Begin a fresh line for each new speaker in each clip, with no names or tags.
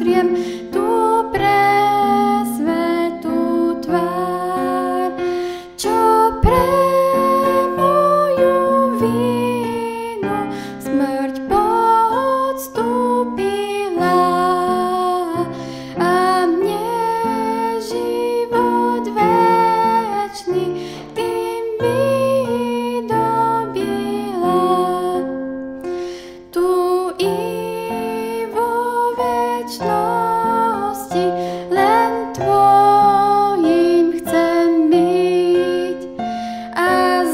uzriem tú presvetú tvár, čo pre moju vinu smrť podstúpila a mne život večný tým vydobila. Tu i vo večnosti len tvojim chcem byť a s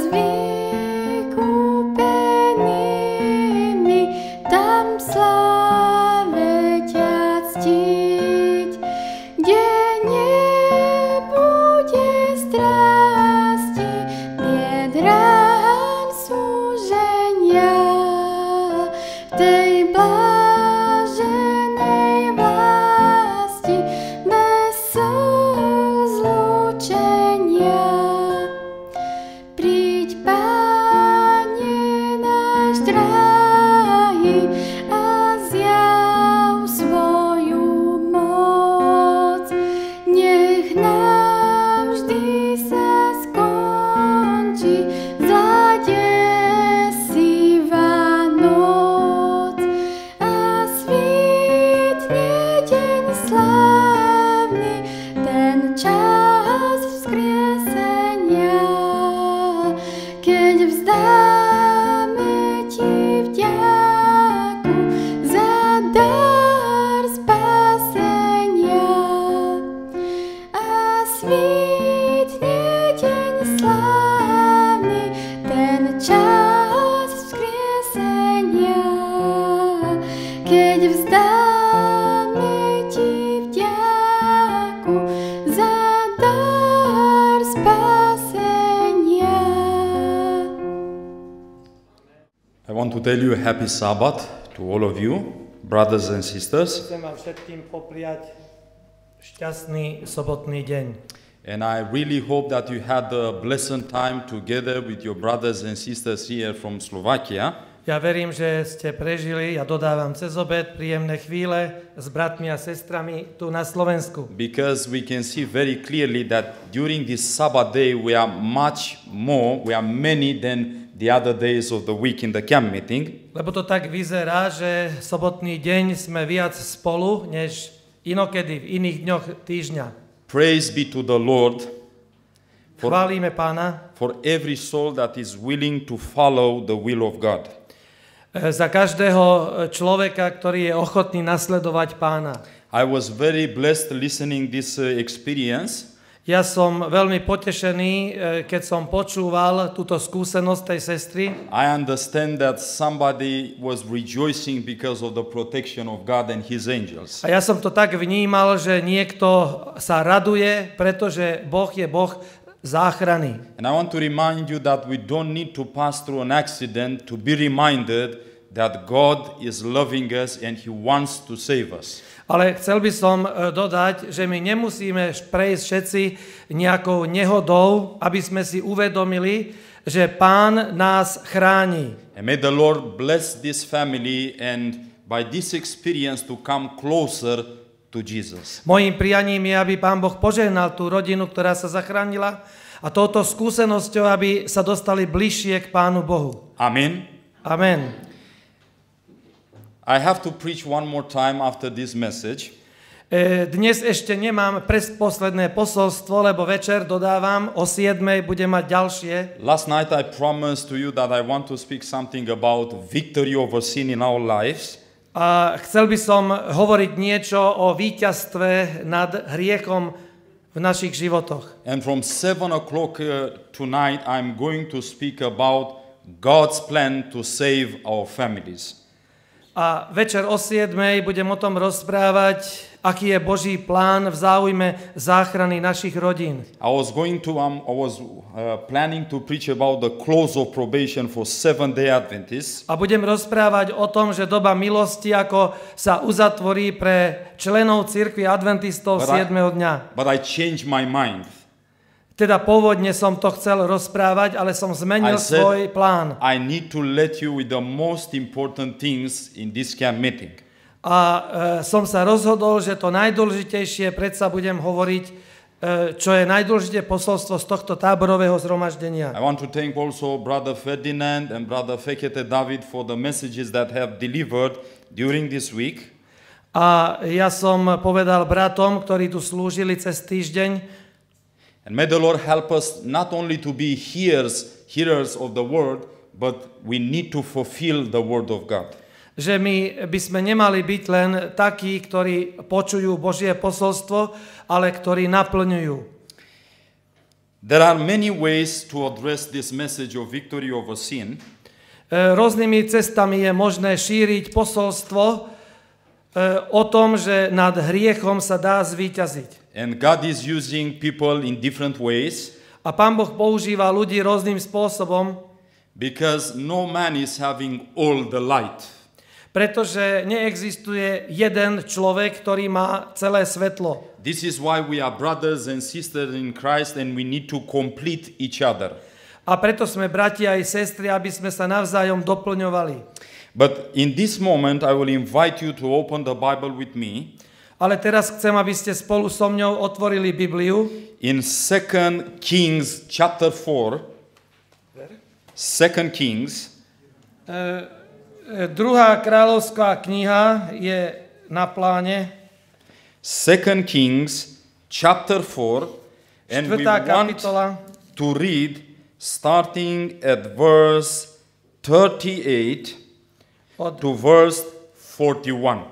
vykúpenými tam sláve ťa ctiť, kde nebude strasti, bied, rán, súženia, v tej bláženej vlasti bez slz zlúčenia. Príď, Pane náš drahý, a zjav svoju moc. Nech navždy sa skončí zlá desivá noc a svítne deň slávny, ten čas vzkriesenia, keď vzdáme ti vďaku za dar spasenia. A svítne deň slávny, ten čas vzkriesenia, keď vzdáme ti vďaku za dar spasenia.
I want to tell you a happy Sabbath to all of you, brothers and sisters.
Chcem vám všetkým popriať šťastný sobotný deň.
And I really hope that you had a blessed time together with your brothers and sisters here from Slovakia.
Ja verím, že ste prežili, ja dodávam cez obed, príjemné chvíle s bratmi a sestrami tu na Slovensku.
Because we can see very clearly that during this Sabbath day we are many than the other days of the week in the camp meeting.
Lebo to tak vyzerá, že sobotný deň sme viac spolu, než inokedy v iných dňoch týždňa.
Praise be to the Lord
Chválime Pána
for every soul that is willing to follow the will of God.
za každého človeka, ktorý je ochotný nasledovať Pána.
I was very blessed listening this experience.
Ja som veľmi potešený, keď som počúval túto skúsenosť tej sestry.
I understand that somebody was rejoicing because of the protection of God and His angels.
A ja som to tak vnímal, že niekto sa raduje, pretože Boh je Boh záchrany.
And I want to remind you that we don't need to pass through an accident to be reminded that God is loving us and He wants to save us.
Ale chcel by som dodať, že my nemusíme prejsť všetci nejakou nehodou, aby sme si uvedomili, že Pán nás chráni.
And may the Lord bless this family and by this experience to come closer to Jesus.
Mojím prianím je, aby Pán Boh požehnal tú rodinu, ktorá sa zachránila, a touto skúsenosťou, aby sa dostali bližšie k Pánu Bohu.
Amen.
Amen.
I have to preach one more time after this message.
Dnes ešte nemám posledné posolstvo, lebo večer dodávam, o 7 budem mať ďalšie.
Last night I promised to you that I want to speak something about victory over sin in our lives.
A chcel by som hovoriť niečo o víťazstve nad hriechom v našich životoch.
And from 7 o'clock tonight I'm going to speak about God's plan to save our families.
A večer o 7 budem o tom rozprávať, aký je Boží plán v záujme záchrany našich rodín.
I was planning to preach about the close of probation for Seventh-day Adventists.
A budem rozprávať o tom, že doba milosti, ako sa uzatvorí pre členov cirkvi adventistov 7. dňa.
But I changed my mind.
Teda pôvodne som to chcel rozprávať, ale som zmenil svoj plán.
I need to let you with the most important things in this camp meeting.
A som sa rozhodol, že to najdôležitejšie predsa budem hovoriť, čo je najdôležitejšie posolstvo z tohto táborového zhromaždenia.
I want to thank also Brother Ferdinand and Brother Fekete David for the messages that have delivered during this week.
A ja som povedal bratom, ktorí tu slúžili cez týždeň,
And may the Lord help us not only to be hearers of the word, but we need to fulfill the word of God.
že my by sme nemali byť len takí, ktorí počujú Božie posolstvo, ale ktorí naplňujú.
There are many ways to address this message of victory over sin.
Rôznymi cestami je možné šíriť posolstvo o tom, že nad hriechom sa dá zvíťaziť.
And God is using people in different ways.
A Pán Boh používa ľudí rôznym spôsobom,
Because no man is having all the light.
pretože neexistuje jeden človek, ktorý má celé svetlo.
This is why we are brothers and sisters in Christ and we need to complete each other.
A preto sme bratia aj sestry, aby sme sa navzájom doplňovali.
But in this moment I will invite you to open the Bible with me
Ale teraz chcem, aby ste spolu so mňou otvorili Bibliu
in 2 Kings chapter 4. 2 Kings.
Druhá kráľovská kniha je na pláne.
2 Kings chapter 4 and we
Štvrtá
want
kapitola
to read starting at verse 38
od
to verse 41.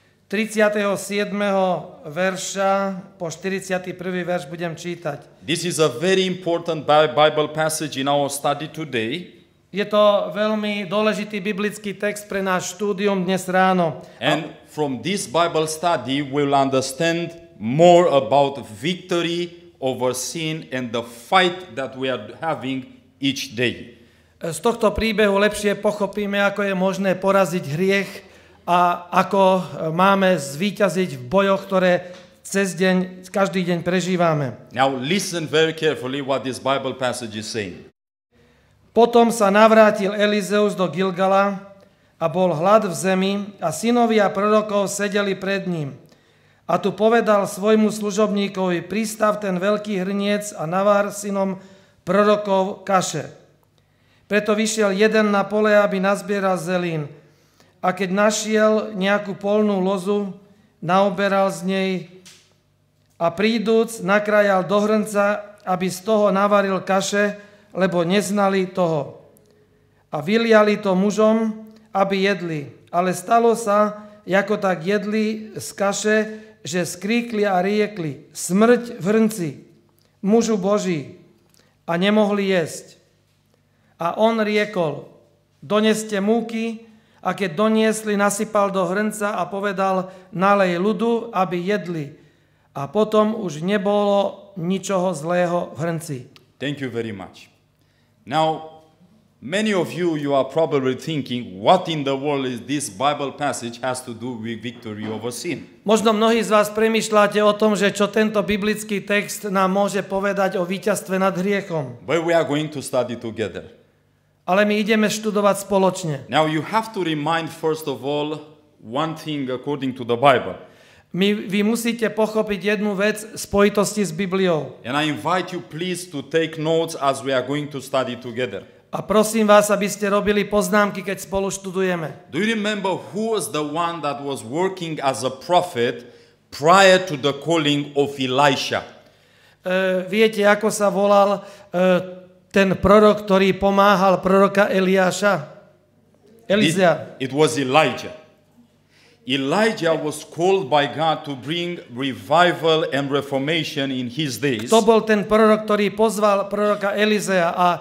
37. verša po 41. verš budem čítať.
This is a very important Bible passage in our study today.
Je to veľmi dôležitý biblický text pre náš štúdium dnes ráno.
And from this Bible study we'll understand more about victory over sin and the fight that we are having each day.
Z tohto príbehu lepšie pochopíme, ako je možné poraziť hriech a ako máme zvíťaziť v bojoch, ktoré každý deň prežívame.
Now listen very carefully what this Bible passage is saying.
Potom sa navrátil Elizeus do Gilgala a bol hlad v zemi a synovia prorokov sedeli pred ním. A tu povedal svojmu služobníkovi, pristav ten veľký hrniec a navár synom prorokov kaše. Preto vyšiel jeden na pole, aby nazbieral zelín. A keď našiel nejakú polnú lozu, naoberal z nej a príduc nakrájal do hrnca, aby z toho navaril kaše, lebo neznali toho. A vyliali to mužom, aby jedli. Ale stalo sa, ako tak jedli z kaše, že skríkli a riekli, smrť v hrnci, mužu Boží, a nemohli jesť. A on riekol, doneste múky, a keď doniesli, nasypal do hrnca a povedal, nalej ľudu, aby jedli. A potom už nebolo ničoho zlého v hrnci.
Thank you very much. Now, many of you are probably thinking, what in the world is this Bible passage has to do with victory over sin?
Možno mnohí z vás premýšľate o tom, že čo tento biblický text nám môže povedať o víťazstve nad hriechom.
But we are going to study together.
Ale my ideme študovať spoločne.
Now you have to remind first of all one thing according to the Bible.
Vy musíte pochopiť jednu vec v spojitosti s Bibliou.
And I invite you please to take notes as we are going to study together.
A prosím vás, aby ste robili poznámky, keď spolu študujeme.
Do you remember who was the one that was working as a prophet prior to the calling of Elisha?
Viete, ako sa volal ten prorok, ktorý pomáhal proroka Eliáša? Elizea.
It was Elijah. Elijah was called by God to bring revival and reformation in his days.
To bol ten prorok, ktorý pozval proroka Elizea a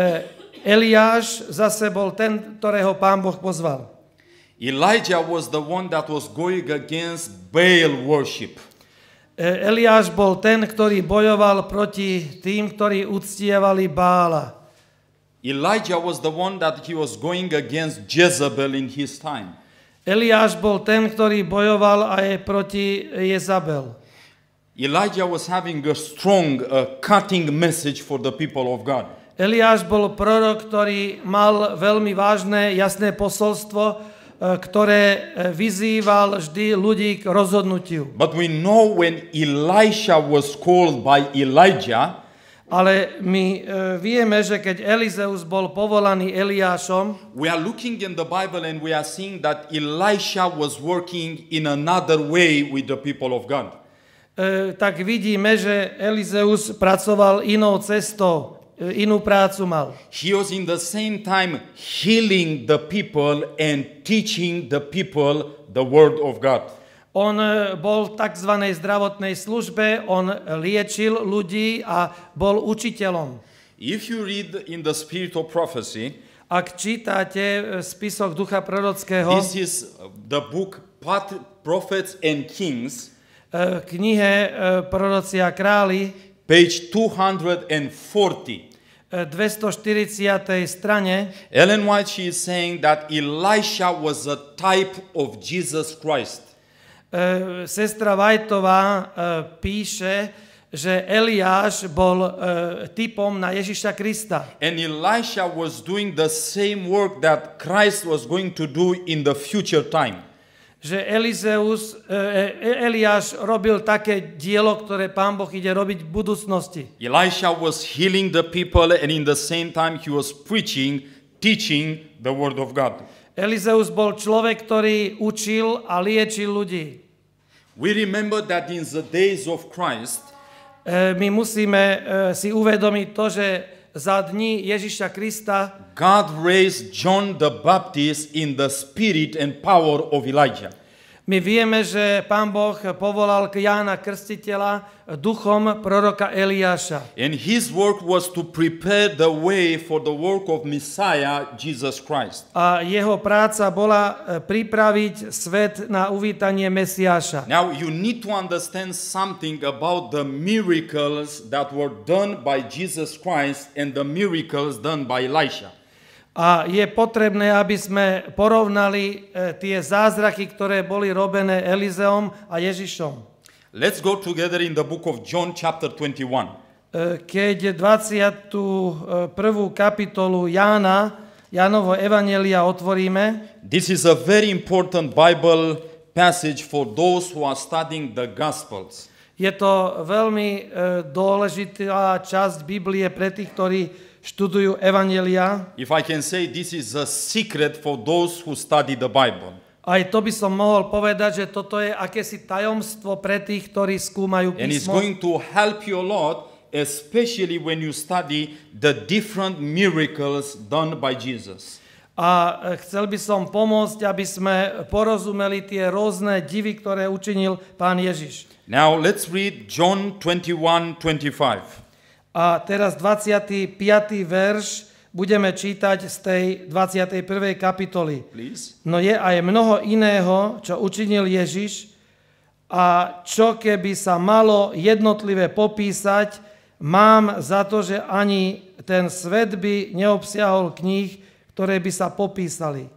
Eliáš zase bol ten, ktorého Pán Boh pozval.
Elijah was the one that was going against Baal worship.
Eliáš bol ten, ktorý bojoval proti tým, ktorí uctievali Bála.
Elijah was the one that he was going against Jezebel in his time.
Eliáš bol ten, ktorý bojoval aj proti Jezabel.
Elijah was having a strong, cutting message for the people of God.
Eliáš bol prorok, ktorý mal veľmi vážne, jasné posolstvo ktoré vyzýval vždy ľudí k rozhodnutiu.
But we know when Elisha was called by Elijah,
Ale my vieme, že keď Elizeus bol povolaný Eliášom,
we are looking in the Bible and we are seeing that Elisha was working in another way with the people of God.
tak vidíme, že Elizeus pracoval inou cestou, inú prácu mal.
He was in the same time healing the people and teaching the people the word of God.
On bol v tzv. Zdravotnej službe, on liečil ľudí a bol učiteľom.
If you read in the spirit of prophecy,
Ak čítate spisok ducha prorockého,
this is the book Prophets and Kings,
knihe Proroci a králi,
page 240.
240. strane,
Ellen White, she is saying that Elisha was a type of Jesus Christ.
Sestra Whiteová píše, že Eliáš bol typom na Ježiša Krista.
And Elisha was doing the same work that Christ was going to do in the future time.
Že Eliáš robil také dielo, ktoré Pán Boh ide robiť v budúcnosti.
Elisha was healing the people and in the same time he was preaching, teaching the word of God.
Elizeus bol človek, ktorý učil a liečil ľudí.
We remember that in the days of Christ,
My musíme si uvedomiť to, že za dní Ježiša Krista
God raised John the Baptist in the spirit and power of Elijah.
my vieme, že Pán Boh povolal k Jána Krstiteľa duchom proroka Eliáša.
And his work was to prepare the way for the work of Messiah, Jesus Christ.
A jeho práca bola pripraviť svet na uvítanie Mesiáša.
Now you need to understand something about the miracles that were done by Jesus Christ and the miracles done by Elisha.
A je potrebné, aby sme porovnali tie zázraky, ktoré boli robené Elizeom a Ježišom.
Let's go together in the book of John chapter 21.
Keď 21. kapitolu Jánovo evanjelia otvoríme,
This is a very important Bible passage for those who are studying the Gospels.
je to veľmi dôležitá časť Biblie pre tých, ktorí študujú evanjelia.
If I can say, this is a secret for those who study the Bible.
Aj to by som mohol povedať, že toto je akési tajomstvo pre tých, ktorí skúmajú
And it's
písmo.
going to help you a lot, especially when you study the different miracles done by Jesus.
A chcel by som pomôcť, aby sme porozumeli tie rôzne divy, ktoré učinil Pán Ježiš.
Now let's read John 21:25.
A teraz 25. verš budeme čítať z tej 21. kapitoly.
Please.
No je aj mnoho iného, čo učinil Ježiš, a čo keby sa malo jednotlivé popísať, mám za to, že ani ten svet by neobsiahol kníh, ktoré by sa popísali.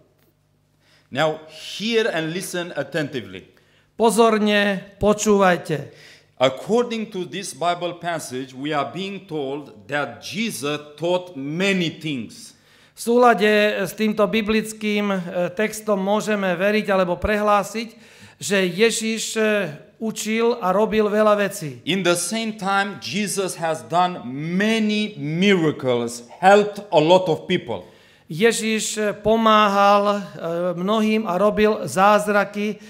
Now hear and listen attentively.
Pozorne počúvajte.
According to this Bible passage, we are being told that Jesus taught many things.
V súlade s týmto biblickým textom môžeme veriť alebo prehlásiť, že Ježiš učil a robil veľa vecí.
In the same time, Jesus has done many miracles, helped a lot of people.
Ježiš pomáhal mnohým a robil zázraky,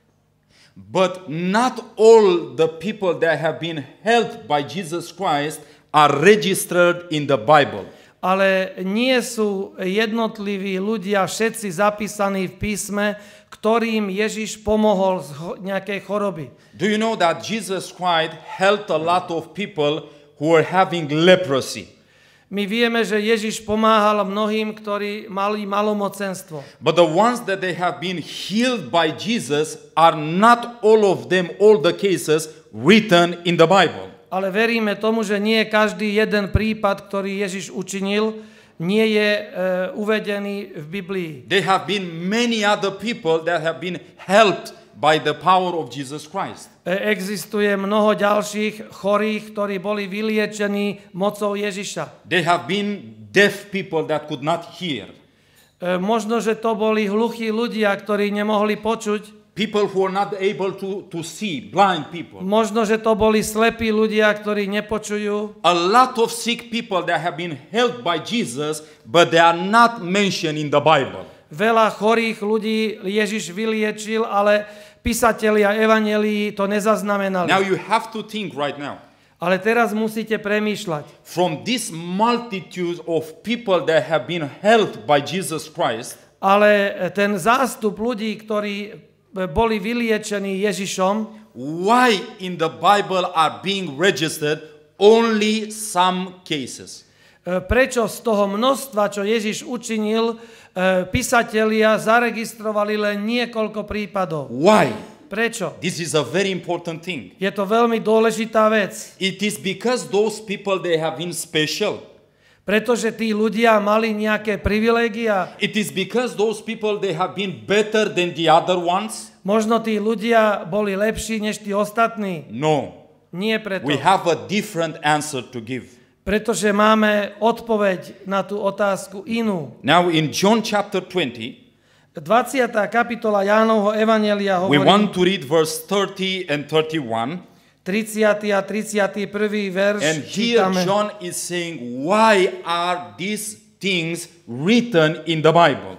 But not all the people that have been helped by Jesus Christ are registered in the Bible.
ale nie sú jednotliví ľudia všetci zapísaní v písme, ktorým Ježiš pomohol z nejakej choroby.
Do you know that Jesus Christ helped a lot of people who were having leprosy?
My vieme, že Ježiš pomáhal mnohým, ktorí mali malomocenstvo.
But the ones that they have been healed by Jesus are not all of them, all the cases written in the Bible.
Ale veríme tomu, že nie každý jeden prípad, ktorý Ježiš učinil, nie je uvedený v Biblii.
There have been many other people that have been helped by the power of Jesus Christ.
Existuje mnoho ďalších chorých, ktorí boli vyliečení mocou Ježiša.
There have been deaf people that could not hear.
Možno, že to boli hluchí ľudia, ktorí nemohli počuť.
People who are not able to see, blind people.
Možno, že to boli slepí ľudia, ktorí nepočujú.
A lot of sick people that have been helped by Jesus, but they are not mentioned in the Bible.
Veľa chorých ľudí Ježiš vyliečil, ale písatelia evanjelií to nezaznamenali.
Now you have to think right now.
Ale teraz musíte premýšľať.
From this multitude of people that have been helped by Jesus Christ,
Ale ten zástup ľudí, ktorí boli vyliečení Ježišom,
why in the Bible are being registered only some cases?
prečo z toho množstva, čo Ježiš učinil, písatelia zaregistrovali len niekoľko prípadov?
Why?
Prečo?
This is a very important thing.
Je to veľmi dôležitá vec.
It is because those people, they have been special.
Pretože tí ľudia mali nejaké privilégia.
It is because those people, they have been better than the other ones.
Možno tí ľudia boli lepší než tí ostatní.
No.
Nie preto.
We have a different answer to give.
Pretože máme odpoveď na tú otázku inú.
Now in John chapter 20,
20. kapitola Jánovho evanjelia
we
hovorí,
want to read verse 30 and 31.
30. a 31. verš
And here
čítame.
John is saying, why are these things written in the Bible?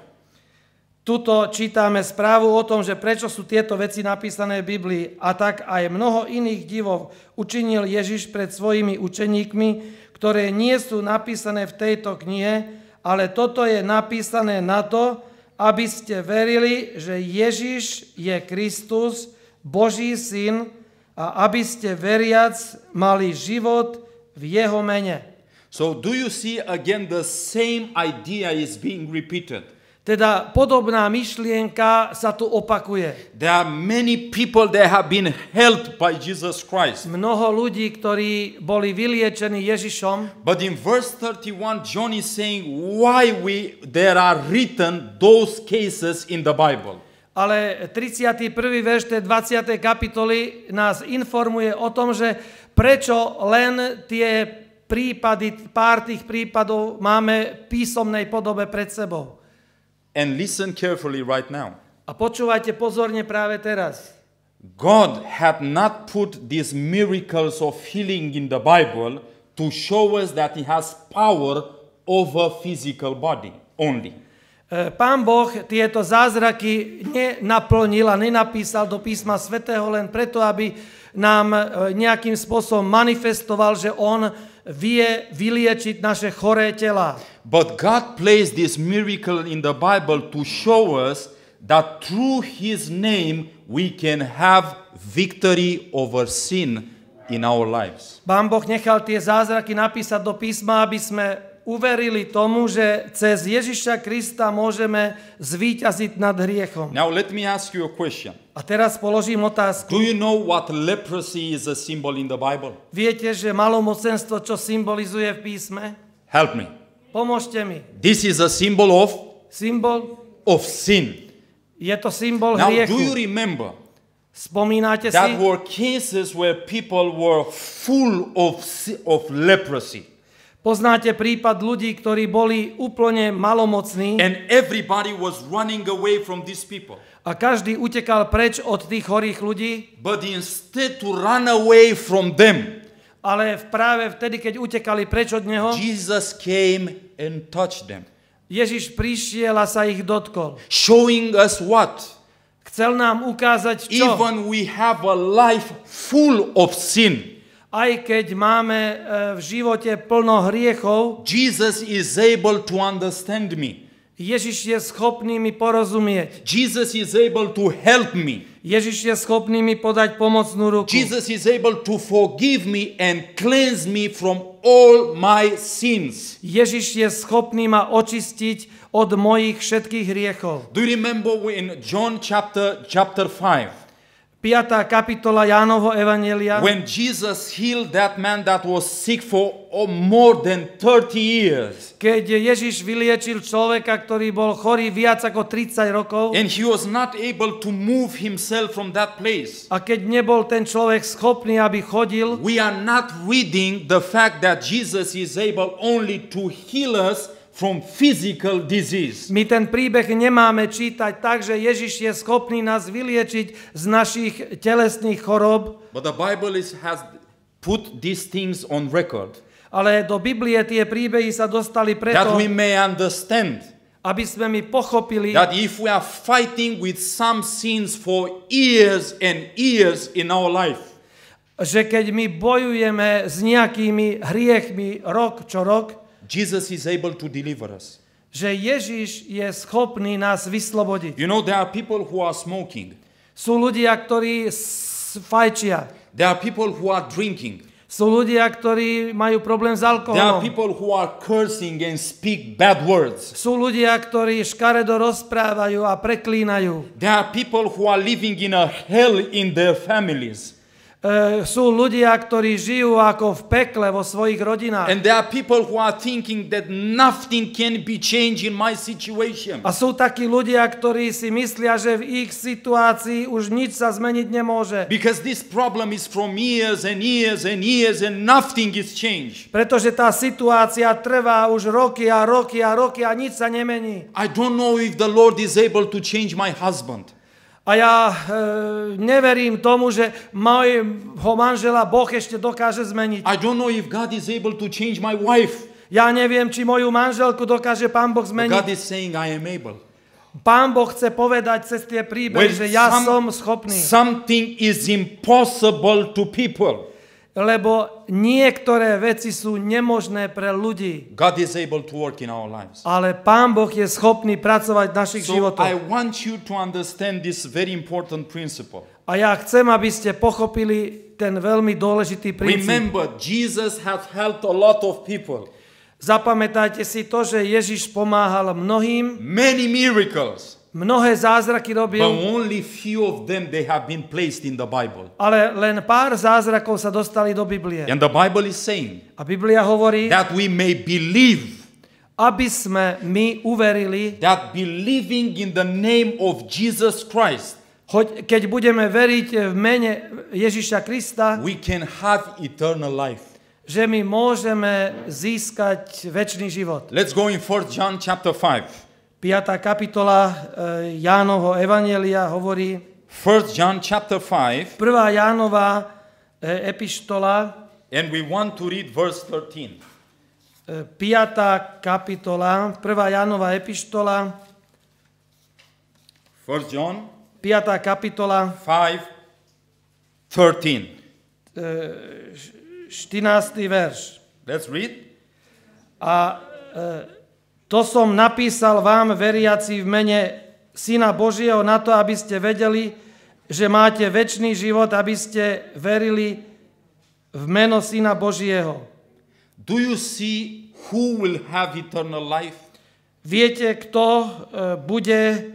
Tuto čítame správu o tom, že prečo sú tieto veci napísané v Biblii, a tak aj mnoho iných divov učinil Ježiš pred svojimi učeníkmi, ktoré nie sú napísané v tejto knihe, ale toto je napísané na to, aby ste verili, že Ježiš je Kristus, Boží syn, a aby ste veriac mali život v jeho mene.
So do you see again the same idea is being repeated?
Teda podobná myšlienka sa tu opakuje.
There are many people that have been helped by Jesus Christ.
Mnoho ľudí, ktorí boli vyliečení Ježišom,
But in verse 31, John is saying why there are written those cases in the Bible.
ale 31. verš tej 20. kapitoly nás informuje o tom, že prečo len tie prípady, pár tých prípadov máme v písomnej podobe pred sebou.
And listen carefully right now.
A počúvajte pozorne práve teraz.
God had not put these miracles of healing in the Bible to show us that he has power over physical body only.
Pán Boh tieto zázraky nenaplnil a nenapísal do písma svätého len preto, aby nám nejakým spôsobom manifestoval, že on vie vyliečiť naše choré tela.
But God placed this miracle in the Bible to show us that through his name we can have victory over sin in our lives.
Pán Boh nechal tie zázraky napísať do písma, aby sme uverili tomu, že cez Ježiša Krista môžeme zvíťaziť nad hriechom.
Now let me ask you a question.
A teraz položím otázku.
Do you know what leprosy is a symbol in the Bible?
Viete, že malomocenstvo čo symbolizuje v písme?
Help me.
Pomôžte mi.
This is a symbol
Symbol
of sin.
je to symbol
Now do you
hriechu.
remember
Spomínate si?
that were cases where people were full of leprosy?
Poznáte prípad ľudí, ktorí boli úplne malomocní
And everybody was running away from these people.
a každý utekal preč od tých chorých ľudí,
But instead to run away from them,
ale práve vtedy, keď utekali preč od neho,
Jesus came and touched them.
Ježiš prišiel a sa ich dotkol.
Showing us what?
Chcel nám ukázať čo?
Even we have a life full of sin,
Aj keď máme v živote plno hriechov,
Jesus is able to understand me.
Ježiš je schopný mi porozumieť.
Jesus is able to help me.
Ježiš je schopný mi podať pomocnú ruku.
Jesus is able to forgive me and cleanse me from all my sins.
Ježiš je schopný ma očistiť od mojich všetkých hriechov.
Do you remember in John chapter 5?
5. kapitola Jánovho evanjelia,
When Jesus healed that man that was sick for more than 30 years.
keď Ježiš vyliečil človeka, ktorý bol chorý viac ako 30 rokov
And he was not able to move himself from that place.
a keď nebol ten človek schopný, aby chodil,
We are not reading the fact that Jesus is able only to heal us from physical disease.
My ten príbeh nemáme čítať tak, že Ježiš je schopný nás vyliečiť z našich telesných chorób,
But the Bible has put these things on record
ale do Biblie tie príbehy sa dostali
that
preto,
we may understand
aby sme my pochopili,
that if we are fighting with some sins for years and years in our life,
že keď my bojujeme s nejakými hriechmi rok čo rok,
Jesus is able to deliver us.
že Ježiš je schopný nás vyslobodiť.
You know, there are people who are smoking.
Sú ľudia, ktorí fajčia.
There are people who are drinking.
Sú ľudia, ktorí majú problém s
There are
alkoholom.
people who are cursing and speak bad words.
Sú ľudia, ktorí škaredo rozprávajú a preklínajú.
There are people who are living in a hell in their families.
Sú ľudia, ktorí žijú ako v pekle vo svojich rodinách.
And there are people who are thinking that nothing can be changed in my situation.
A sú takí ľudia, ktorí si myslia, že v ich situácii už nič sa zmeniť nemôže.
Because this problem is from years and years and years and nothing is changed.
Pretože tá situácia trvá už roky a roky a roky a nič sa nemení.
I don't know if the Lord is able to change my husband.
A ja neverím tomu, že môjho manžela Boh ešte dokáže zmeniť.
I don't know if God is able to change my wife.
Ja neviem, či moju manželku dokáže Pán Boh
But
zmeniť.
God is saying I am able.
Pán Boh chce povedať cez tie príbehy, že ja som schopný.
Something is impossible to people.
Lebo niektoré veci sú nemožné pre ľudí.
God is able to work in our lives.
Ale Pán Boh je schopný pracovať v našich
So I
životoch.
want you to understand this very important principle.
A ja chcem, aby ste pochopili ten veľmi dôležitý princíp.
Remember, Jesus has helped a lot of people.
Zapamätajte si to, že Ježiš pomáhal mnohým,
Many miracles.
mnohé zázraky
But
robil,
only few of them they have been placed in the Bible.
ale len pár zázrakov sa dostali do Biblie.
And the Bible is saying
A Biblia hovorí,
that we may believe,
aby sme my uverili,
that believing in the name of Jesus Christ,
keď budeme veriť v mene Ježiša Krista,
we can have eternal life.
že my môžeme získať večný život.
Let's go in 1 John chapter 5.
5. kapitola Jánovho evanjelia hovorí,
1 John chapter 5,
1. Jánova epištola,
and we want to read verse 13.
5. kapitola, 1. Jánova epištola,
1 John
5. kapitola,
5, 13.
14. verš.
Let's read.
A to som napísal vám, veriaci v mene Syna Božieho, na to, aby ste vedeli, že máte večný život, aby ste verili v meno Syna Božieho.
Do you see who will have eternal life?
Viete, kto bude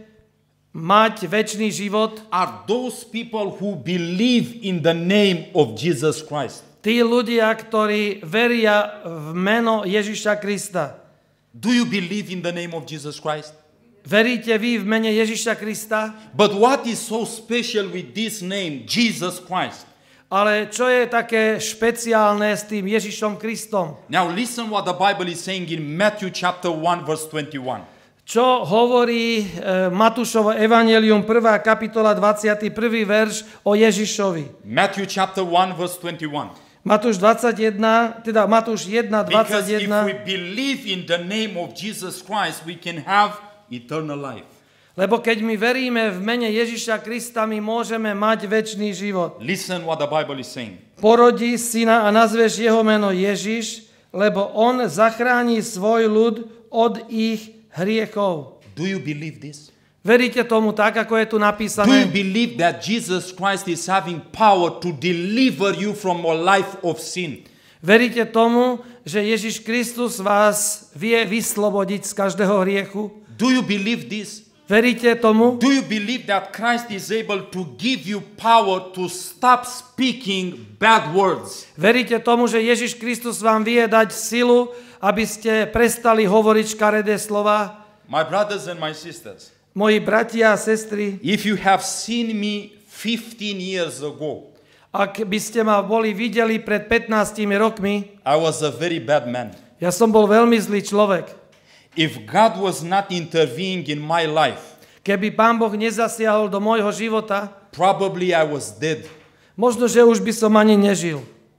mať večný život?
Are those people who believe in the name of Jesus Christ.
Tí ľudia, ktorí veria v meno Ježiša Krista.
Do you believe in the name of Jesus Christ?
Veríte vy v mene Ježiša Krista?
But what is so special with this name, Jesus Christ?
Ale čo je také špeciálne s tým Ježišom Kristom?
Now listen what the Bible is saying in Matthew chapter 1 verse 21.
Čo hovorí Matúšovo evanjelium 1. kapitola 21. verš o Ježišovi?
Matthew chapter 1 verse 21.
Matúš 1, 21.
Because if we believe in the name of Jesus Christ, we can have eternal life.
Lebo keď my veríme v mene Ježiša Krista, my môžeme mať večný život.
Listen what the Bible is saying.
Porodí syna a nazveš jeho meno Ježiš, lebo on zachráni svoj ľud od ich hriechov.
Do you believe this?
Veríte tomu tak, ako je tu
Do you
napísané?
believe that Jesus Christ is having power to deliver you from a life of sin?
Veríte tomu, že Ježiš Kristus vás vie vyslobodiť z každého hriechu?
Do you believe this?
Veríte tomu?
Do you believe that Christ is able to give you power to stop speaking bad words?
Veríte tomu, že Ježiš Kristus vám vie dať silu, aby ste prestali hovoriť škaredé slova?
My brothers and my sisters,
Moji bratia a sestry,
if you have seen me 15 years ago,
ak by ste ma boli videli pred 15 rokmi,
I was a very bad man.
ja som bol veľmi zlý človek.
if God was not intervening in my life,
Keby Pán Boh nezasiahol do môjho života,
probably I was dead.
možno, že už by som ani nežil.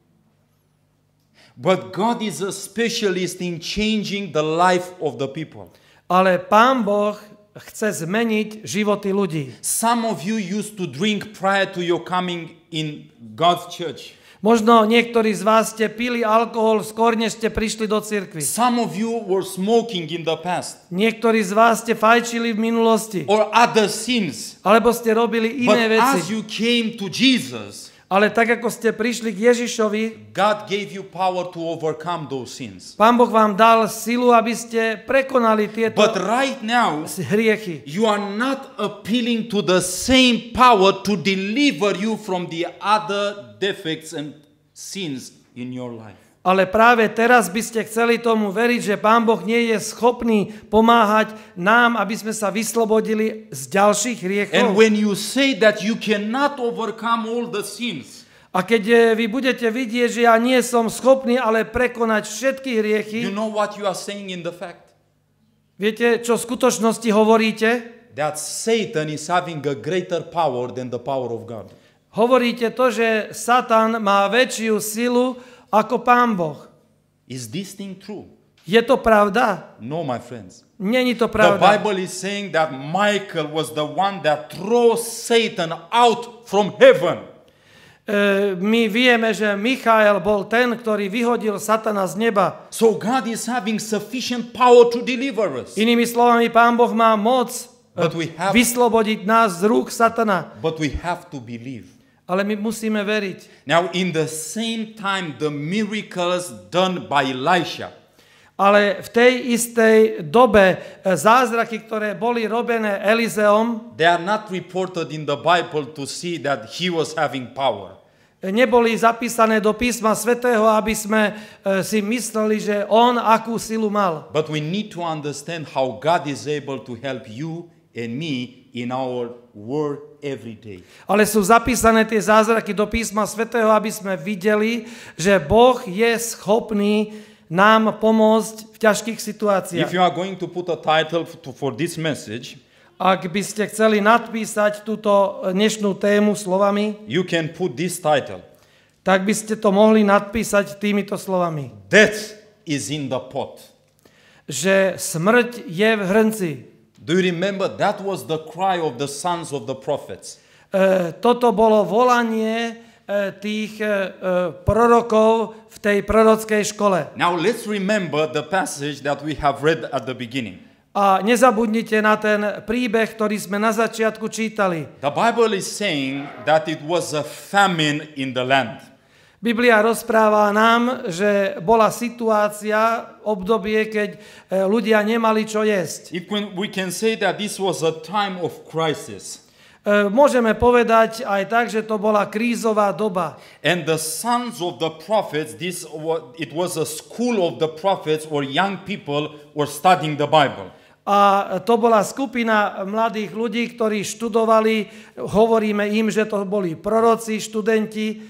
But God is a specialist in changing the life of the people.
Ale Pán Boh chce zmeniť životy ľudí.
Some of you used to drink prior to your coming in God's church.
Možno niektorí z vás ste pili alkohol skôr, než ste prišli do cirkvi.
Some of you were smoking in the past
Niektorí z vás ste fajčili v minulosti.
or other sins.
Alebo ste robili
But
iné
as
veci.
you came to Jesus,
Ale tak, ako ste prišli k Ježišovi,
God gave you power to overcome those sins.
Pán Boh vám dal silu, aby ste prekonali tieto
But right now,
hriechy.
you are not appealing to the same power to deliver you from the other defects and sins in your life.
Ale práve teraz by ste chceli tomu veriť, že Pán Boh nie je schopný pomáhať nám, aby sme sa vyslobodili z ďalších
And
hriechov.
when you say that you cannot overcome all the sins,
A keď vy budete vidieť, že ja nie som schopný, ale prekonať všetky hriechy,
you know what you are saying in the fact?
viete, čo v skutočnosti hovoríte?
That Satan is having a greater power than the power of God.
Hovoríte to, že Satan má väčšiu silu ako Pán Boh.
Is this thing true?
Je to pravda?
No, my friends.
Není to
The
pravda.
Bible is saying that Michael was the one that throws Satan out from heaven.
My vieme, že Michael bol ten, ktorý vyhodil Satana z neba.
So God is having sufficient power to deliver us.
Inými slovami, Pán Boh má moc
But we have,
vyslobodiť nás z rúk Satana.
but we have to believe.
Ale my musíme veriť.
Now, in the same time, the miracles done by Elisha,
Ale v tej istej dobe zázraky, ktoré boli robené Elizeom,
they are not reported in the Bible to see that he was having power.
neboli zapísané do písma svätého, aby sme si mysleli, že on akú silu mal.
But we need to understand how God is able to help you and me in our work every day.
Ale sú zapísané tie zázraky do písma svätého, aby sme videli, že Boh je schopný nám pomôcť v ťažkých situáciách.
If you are going to put a title for this message,
Ak by ste chceli nadpísať túto dnešnú tému slovami,
you can put this title.
tak by ste to mohli nadpísať týmito slovami.
Death is in the pot.
Že smrť je v hrnci.
Do you remember that was the cry of the sons of the prophets?
Toto bolo volanie tých prorokov v tej prorockej škole.
Now let's remember the passage that we have read at the beginning.
A nezabudnite na ten príbeh, ktorý sme na začiatku čítali.
The Bible is saying that it was a famine in the land.
Biblia rozpráva nám, že bola situácia, obdobie, keď ľudia nemali čo jesť.
We can say that this was a time of crisis.
Môžeme povedať aj tak, že to bola krízová doba.
And the sons of the prophets, it was a school of the prophets or young people were studying the Bible.
A to bola skupina mladých ľudí, ktorí študovali, hovoríme im, že to boli proroci, študenti.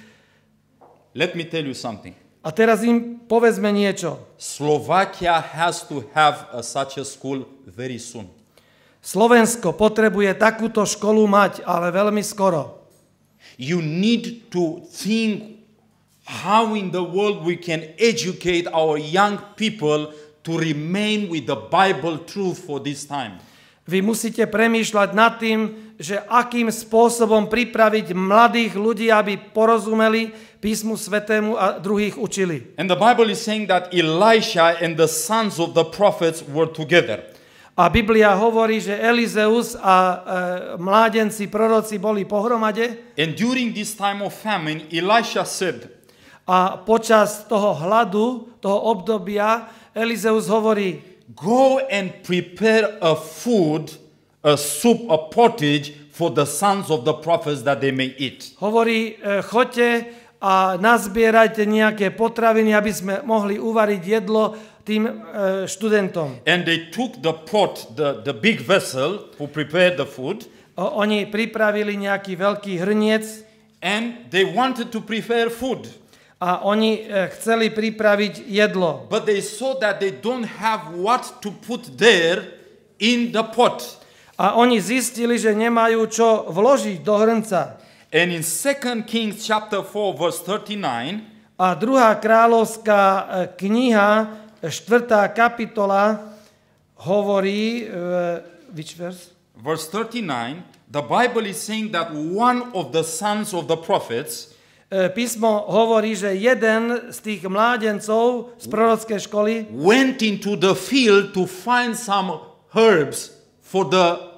Let me tell you something.
A teraz im povedzme niečo.
Slovakia has to have such a school very soon.
Slovensko potrebuje takúto školu mať, ale veľmi skoro.
You need to think how in the world we can educate our young people to remain with the Bible truth for this time.
Vy musíte premýšľať nad tým, že akým spôsobom pripraviť mladých ľudí, aby porozumeli písmu svätému a druhých učili.
And the Bible is saying that Elisha and the sons of the prophets were together.
A Biblia hovorí, že Elizeus a mládenci, proroci boli pohromade.
And during this time of famine, Elisha said,
A počas toho hladu, toho obdobia, Elizeus hovorí,
go and prepare a food, a soup, a pottage for the sons of the prophets that they may eat.
hovorí, choďte a nazbierajte nejaké potraviny, aby sme mohli uvariť jedlo tým študentom.
And they took the pot, the big vessel who prepared the food,
Oni pripravili nejaký veľký hrniec
and they wanted to prepare food.
A oni chceli pripraviť jedlo.
But they saw that they don't have what to put there in the pot.
A oni zistili, že nemajú čo vložiť do hrnca.
And in 2 Kings chapter 4 verse 39,
A 2. kráľovská kniha, 4. kapitola, hovorí, which verse?
verse 39, the Bible is saying that one of the sons of the prophets
Písmo hovorí, že jeden z tých mládencov z prorockej školy
went into the field to find some herbs for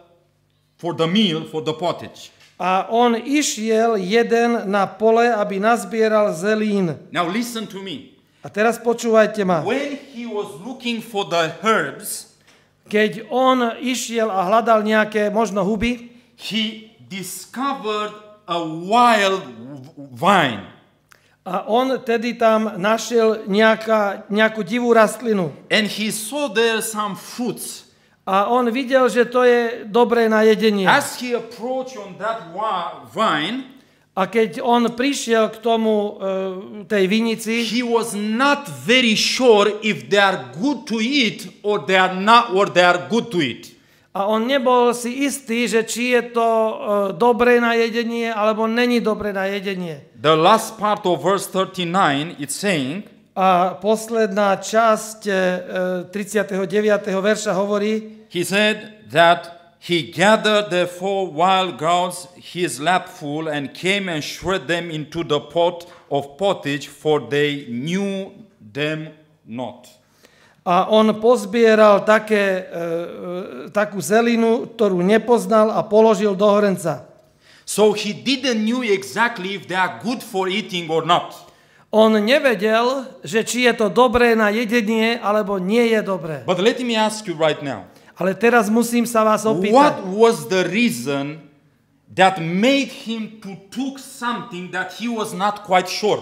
the meal, for the pottage.
a on išiel jeden na pole, aby nazbieral zelín.
Now listen to me.
A teraz počúvajte ma.
When he was looking for the herbs,
Keď on išiel a hľadal nejaké možno huby,
he discovered a wild vine.
a on tedy tam našiel nejakú divú rastlinu.
And he saw there some fruits.
A on videl, že to je dobré na jedenie.
As he approached on that vine,
A keď on prišiel k tomu, tej vinici,
he was not very sure if they are good to eat or they are not, or they are good to eat.
a on nebol si istý, že či je to dobré na jedenie, alebo není dobré na jedenie.
The last part of verse 39, it's saying,
A posledná časť 39. verša hovorí,
he said that he gathered the 4 wild goats, his lapful, and came and shred them into the pot of pottage, for they knew them not.
a on pozbieral takú zelinu, ktorú nepoznal, a položil do hrnca.
So he didn't know exactly if they are good for eating or not.
On nevedel, že či je to dobré na jedenie, alebo nie je dobré.
But let me ask you right now,
Ale teraz musím sa vás
what
opýtať,
was the reason that made him to took something that he was not quite sure?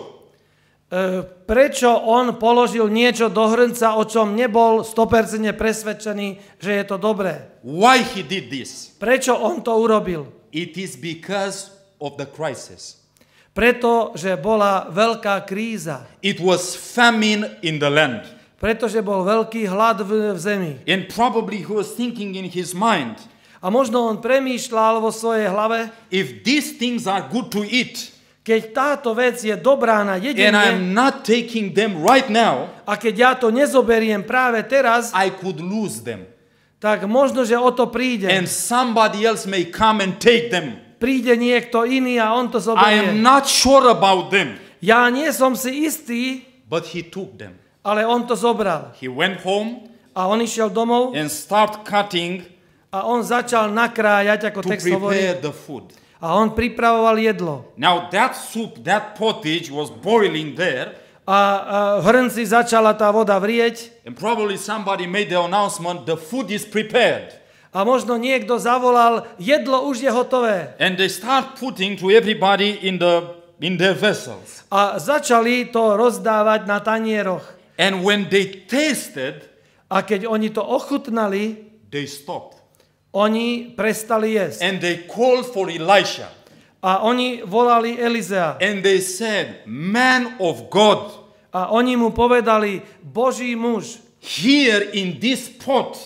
prečo on položil niečo do hrnca, o čom nebol 100% presvedčený, že je to dobré.
Why he did this?
Prečo on to urobil?
It is because of the crisis.
Pretože bola veľká kríza.
It was famine in the land.
Pretože bol veľký hlad v zemi.
And probably he was thinking in his mind,
A možno on premýšľal vo svojej hlave,
if these things are good to eat,
keď táto vec je dobrá na
and
jedenie,
I'm not taking them right now,
a keď ja to nezoberiem práve teraz,
I could lose them.
tak možno, že o to príde.
And somebody else may come and take them.
Príde niekto iný a on to
I am
zoberie.
not sure about them.
Ja nie som si istý,
But he took them.
ale on to zobral.
He went home
A on išiel domov
and started cutting
a on začal nakrájať, ako
to
text hovorí.
prepare the food.
A on pripravoval jedlo.
Now that soup, that pottage was boiling there,
A v hrnci začala tá voda vrieť.
and probably somebody made the announcement, the food is prepared.
A možno niekto zavolal, jedlo už je hotové.
And they start putting to everybody in their vessels.
A začali to rozdávať na tanieroch.
And when they tasted,
A keď oni to ochutnali,
they stopped.
oni prestali jesť.
And they called for Elisha.
A oni volali Elizea.
And they said, man of God,
A oni mu povedali, Boží muž,
here in this pot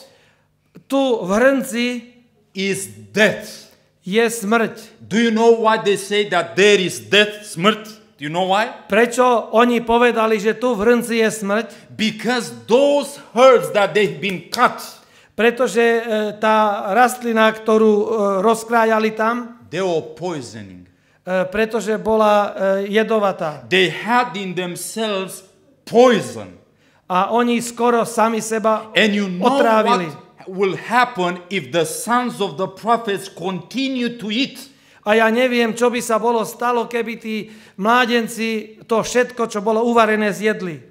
tu v hrnci
is death.
je smrť.
Do you know why they say that there is death, smrt? Do you know why?
Prečo oni povedali, že tu v hrnci je smrť?
Because those herbs that they've been cut,
Pretože tá rastlina, ktorú rozkrájali tam,
they were poisoning.
pretože bola jedovatá.
They had in themselves poison.
A oni skoro sami seba
And you know
otrávili.
what will happen if the sons of the prophets continue to eat?
A ja neviem, čo by sa bolo stalo, keby tí mládenci to všetko, čo bolo uvarené, zjedli.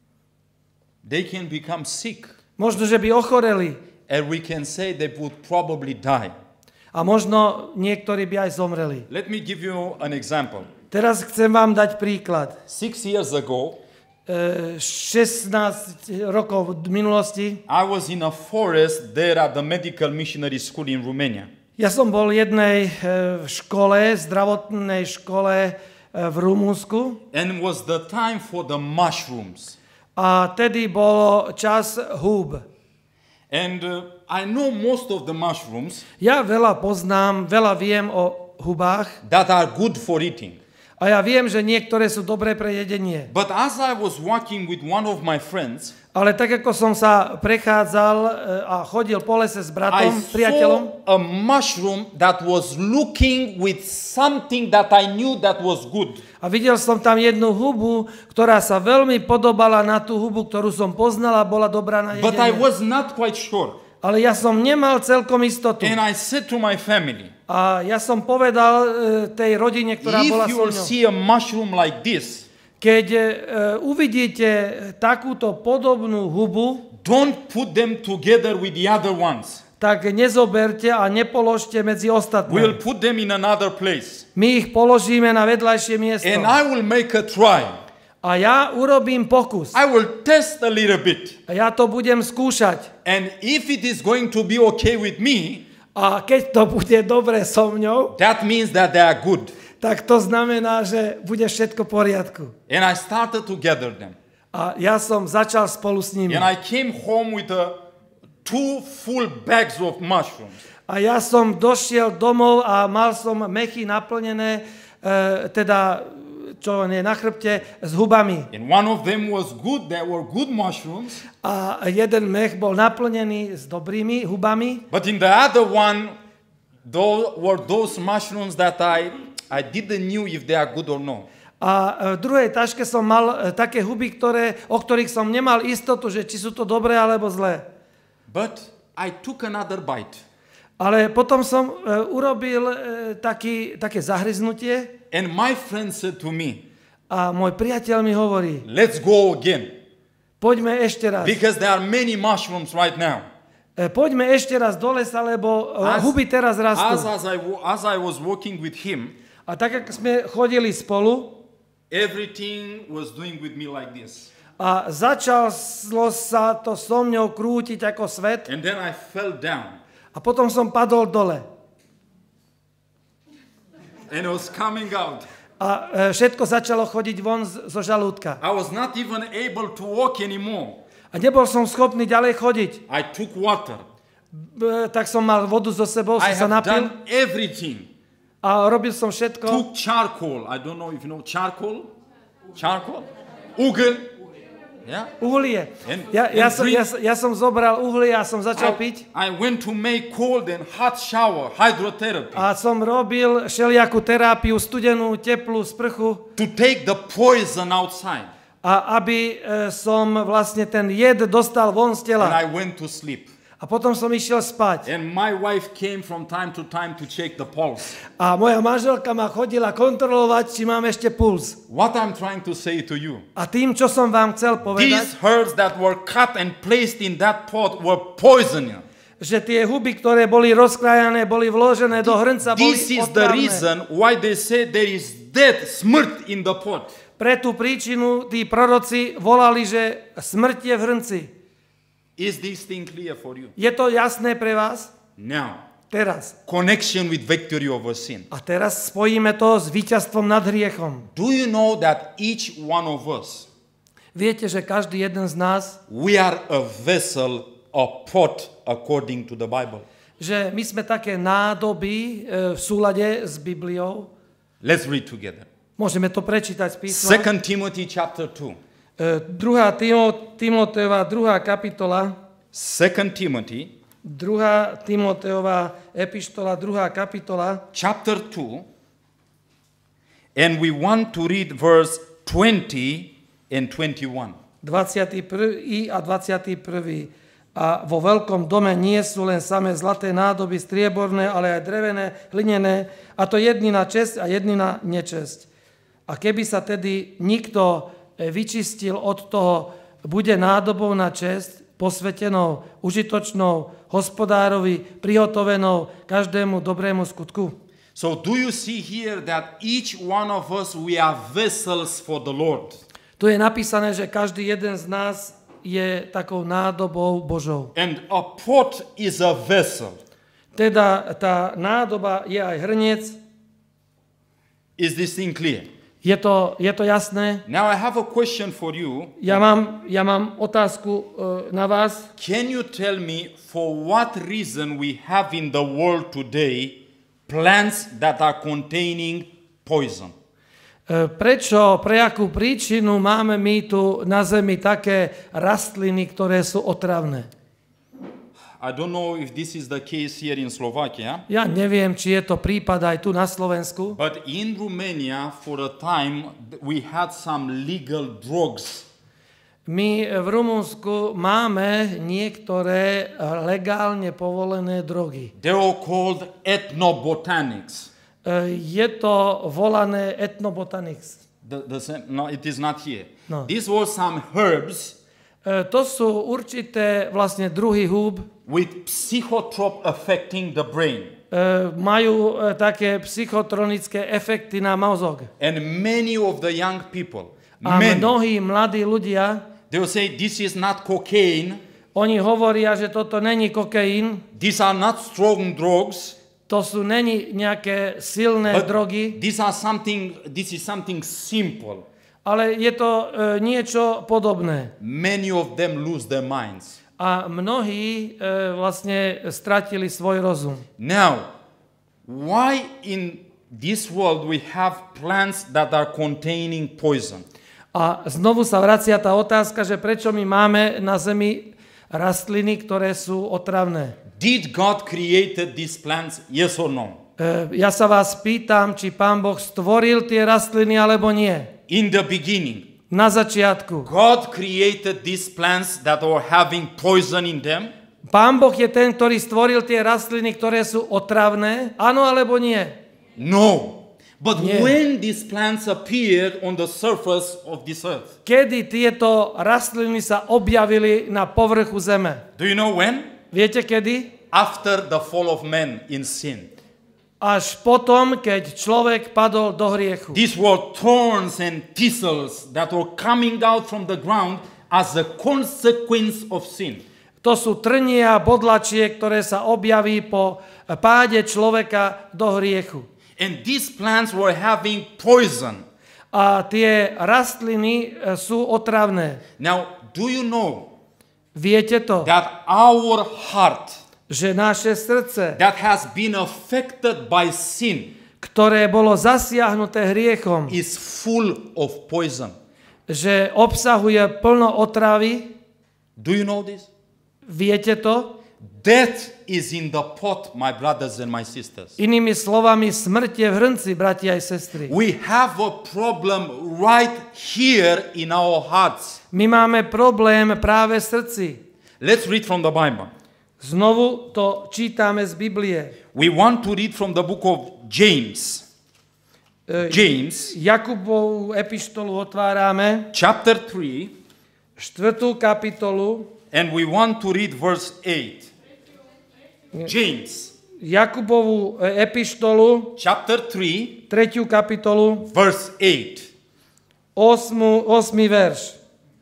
They can become sick.
Možno, že by ochoreli.
And we can say they would probably die.
A možno niektorí by aj zomreli.
Let me give you an example.
Teraz chcem vám dať príklad.
6 years ago,
16 rokov v minulosti
I was in a forest there at the Medical Missionary School in Romania.
ja som bol v jednej škole, zdravotnej škole v Rumunsku
and was the time for the mushrooms.
a tedy bolo čas húb.
And I know most of the mushrooms
Ja veľa poznám, veľa viem o hubách
that are good for eating.
a ja viem, že niektoré sú dobré pre jedenie.
But as I was walking with one of my friends,
Ale tak ako som sa prechádzal a chodil po lese s
I
bratom, priateľom,
saw a mushroom that was looking with something that I knew that was good.
a videl som tam jednu hubu, ktorá sa veľmi podobala na tú hubu, ktorú som poznal a bola dobrá na
But I
jedenie.
was not quite sure.
Ale ja som nemal celkom istotu.
And I said to my family,
A ja som povedal tej rodine, ktorá bola
if you
so
will
mnou,
see a mushroom like this,
keď uvidíte takúto podobnú hubu,
don't put them together with the other ones.
tak nezoberte a nepoložte medzi ostatné.
We'll put them in another place.
My ich položíme na vedľajšie miesto.
And I will make a try.
A ja urobím pokus.
I will test a little bit.
A ja to budem skúšať.
And if it is going to be okay with me,
A keď to bude dobre so mňou,
that means that they are good.
tak to znamená, že bude všetko v poriadku.
And I started to gather them.
A ja som začal spolu s nimi.
And I came home with 2 full bags of mushrooms.
A ja som došiel domov a mal som mechy naplnené, čo nie na chrbte, s hubami.
And one of them was good. There were good mushrooms.
A jeden mech bol naplnený s dobrými hubami.
But in the other one, were those mushrooms that I didn't knew if they are good or no.
A v druhej taške som mal také huby, o ktorých som nemal istotu, že či sú to dobré alebo zlé.
But I took another bite.
Ale potom som urobil také zahryznutie
And my friend said to me,
a môj priateľ mi hovorí,
let's go again.
poďme ešte raz.
Because there are many mushrooms right now.
Poďme ešte raz do lesa, lebo huby teraz rastú.
As I was walking with him,
A tak, ako sme chodili spolu,
everything was doing with me like this.
a začalo sa to so mňou krútiť ako svet
And then I fell down.
a potom som padol dole.
And it was coming out.
A všetko začalo chodiť von zo žalúdka.
I was not even able to walk anymore.
A nebol som schopný ďalej chodiť.
I took water.
Tak som mal vodu so sebou,
I
som sa
have
napil
done everything.
a robil som všetko.
Took charcoal. I don't know if you know charcoal. Charcoal? Uhel. Yeah.
Uhlie.
And
Ja som zobral uhlie a som začal piť.
I went to make cold and hot shower, hydrotherapy.
A som robil všelijakú terapiu, studenú, teplú sprchu.
To take the poison outside.
A aby som vlastne ten jed dostal von z
And
tela.
I went to sleep.
A potom som išiel spať.
And my wife came from time to check the pulse.
A moja manželka ma chodila kontrolovať, či mám ešte puls.
What I'm trying to say to you,
A tým, čo som vám chcel
these
povedať,
herbs that were cut and placed in that pot were poisonous.
že tie huby, ktoré boli rozkrájané, boli vložené do hrnca, boli
This is the
otravné.
reason why they say there is death, smrt in the pot.
Pre tú príčinu tí proroci volali, že smrť je v hrnci.
Is this thing clear for you?
Je to jasné pre vás?
Now,
Teraz.
connection with victory over sin.
A teraz spojíme to s víťazstvom nad hriechom.
Do you know that each one of us,
Viete, že každý jeden z nás,
we are a vessel, a pot according to the Bible?
že my sme také nádoby v súlade s Bibliou.
Let's read together.
Môžeme to prečítať z písma.
2 Timothy chapter 2.
2. Timoteova 2. kapitola,
2 Timothy
2. Timoteova epištola, 2. kapitola,
chapter 2, and we want to read verse 20 and 21.
21. a 21. A vo veľkom dome nie sú len samé zlaté nádoby, strieborné, ale aj drevené, hlinené, a to jedny na česť a jedny na nečesť. A keby sa tedy nikto vyčistil od toho, bude nádobou na česť, posvetenou, užitočnou, hospodárovi, prihotovenou každému dobrému skutku.
So do you see here that each one of us, we are vessels for the Lord?
Tu je napísané, že každý jeden z nás je takou nádobou Božou.
And a pot is a vessel.
Teda tá nádoba je aj hrniec.
Is this thing clear?
Je to jasné?
Now I have a question for you.
Ja mám otázku na vás.
Can you tell me for what reason we have in the world today plants that are containing poison?
Pre akú príčinu máme my tu na Zemi také rastliny, ktoré sú otravné?
I don't know if this is the case here in Slovakia.
Ja neviem, či je to prípad aj tu na Slovensku.
But in Romania, for a time, we had some legal drugs.
My v Rumunsku máme niektoré legálne povolené drogy.
They were called ethnobotanics.
Je to volané ethnobotanics.
No, it is not here.
No.
These were some herbs.
To sú určité vlastne druhy húb.
With psychotrop affecting the brain.
Majú také psychotronické efekty na mozog.
And many of the young people,
A mnohí mladí ľudia,
they will say this is not cocaine.
oni hovoria, že toto není kokain,
These are not strong drugs.
to sú není nejaké silné drogy,
This is something simple.
ale je to niečo podobné.
Many of them lose their minds.
A mnohí vlastne stratili svoj rozum.
Now, why in this world we have plants that are containing poison?
A znovu sa vracia tá otázka, že prečo my máme na Zemi rastliny, ktoré sú otravné.
Did God created these plants? Yes or no?
Ja sa vás pýtam, či Pán Boh stvoril tie rastliny, alebo nie.
In the beginning,
Na začiatku.
God created these plants that are having poison in them.
Pán Boh je ten, ktorý stvoril tie rastliny, ktoré sú otravné? Áno alebo nie?
No. But
Nie.
when these plants appeared on the surface of this earth,
Kedy tieto rastliny sa objavili na povrchu zeme?
do you know when?
Viete kedy?
After the fall of man in sin.
Až potom, keď človek padol do hriechu.
These were thorns and thistles that were coming out from the ground as a consequence of sin.
To sú trnie a bodlačie, ktoré sa objaví po páde človeka do hriechu.
And these plants were having poison.
A tie rastliny sú otravné.
Now, do you know
Viete to,
that our heart
že naše srdce,
that has been affected by sin
ktoré bolo zasiahnuté hriechom,
is full of poison?
že obsahuje plno otravy?
Do you know this?
Viete to?
Death is in the pot, my brothers and my sisters.
Inými slovami, smrť je v hrnci, bratia aj sestry.
We have a problem right here in our hearts.
My máme problém práve v srdci.
Let's read from the Bible.
Znovu to čítame z Biblie.
We want to read from the book of James. James,
Jakubovú epištolu otvárame,
chapter 3,
4. kapitolu,
and we want to read verse 8. James,
Jakubovú epištolu,
chapter 3,
3. kapitolu,
verse 8.
8. verš.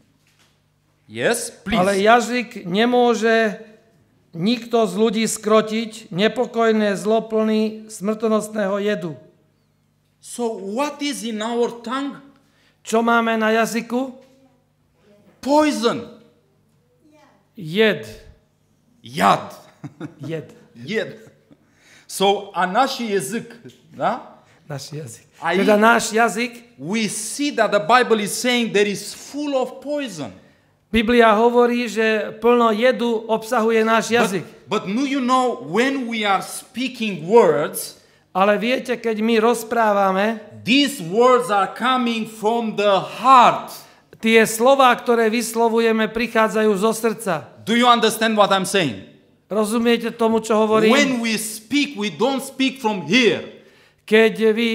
Yes,
Ale
please.
jazyk nemôže nikto z ľudí skrotiť, nepokojné zlo plný smrtonosného jedu.
So what is in our tongue?
Čo máme na jazyku?
Poison.
Jed.
Yad.
Jed.
Yed. So a náš jazyk, da?
Náš jazyk.
Aj-
Teda náš jazyk,
We see that the Bible is saying there is full of poison.
Biblia hovorí, že plno jedu obsahuje náš jazyk.
But do you know when we are speaking words,
Ale viete, keď my rozprávame,
these words are coming from the heart.
tie slová, ktoré vyslovujeme, prichádzajú zo srdca.
Do you understand what I'm saying?
Rozumiete tomu, čo hovorím?
When we speak, we don't speak from here.
Keď vy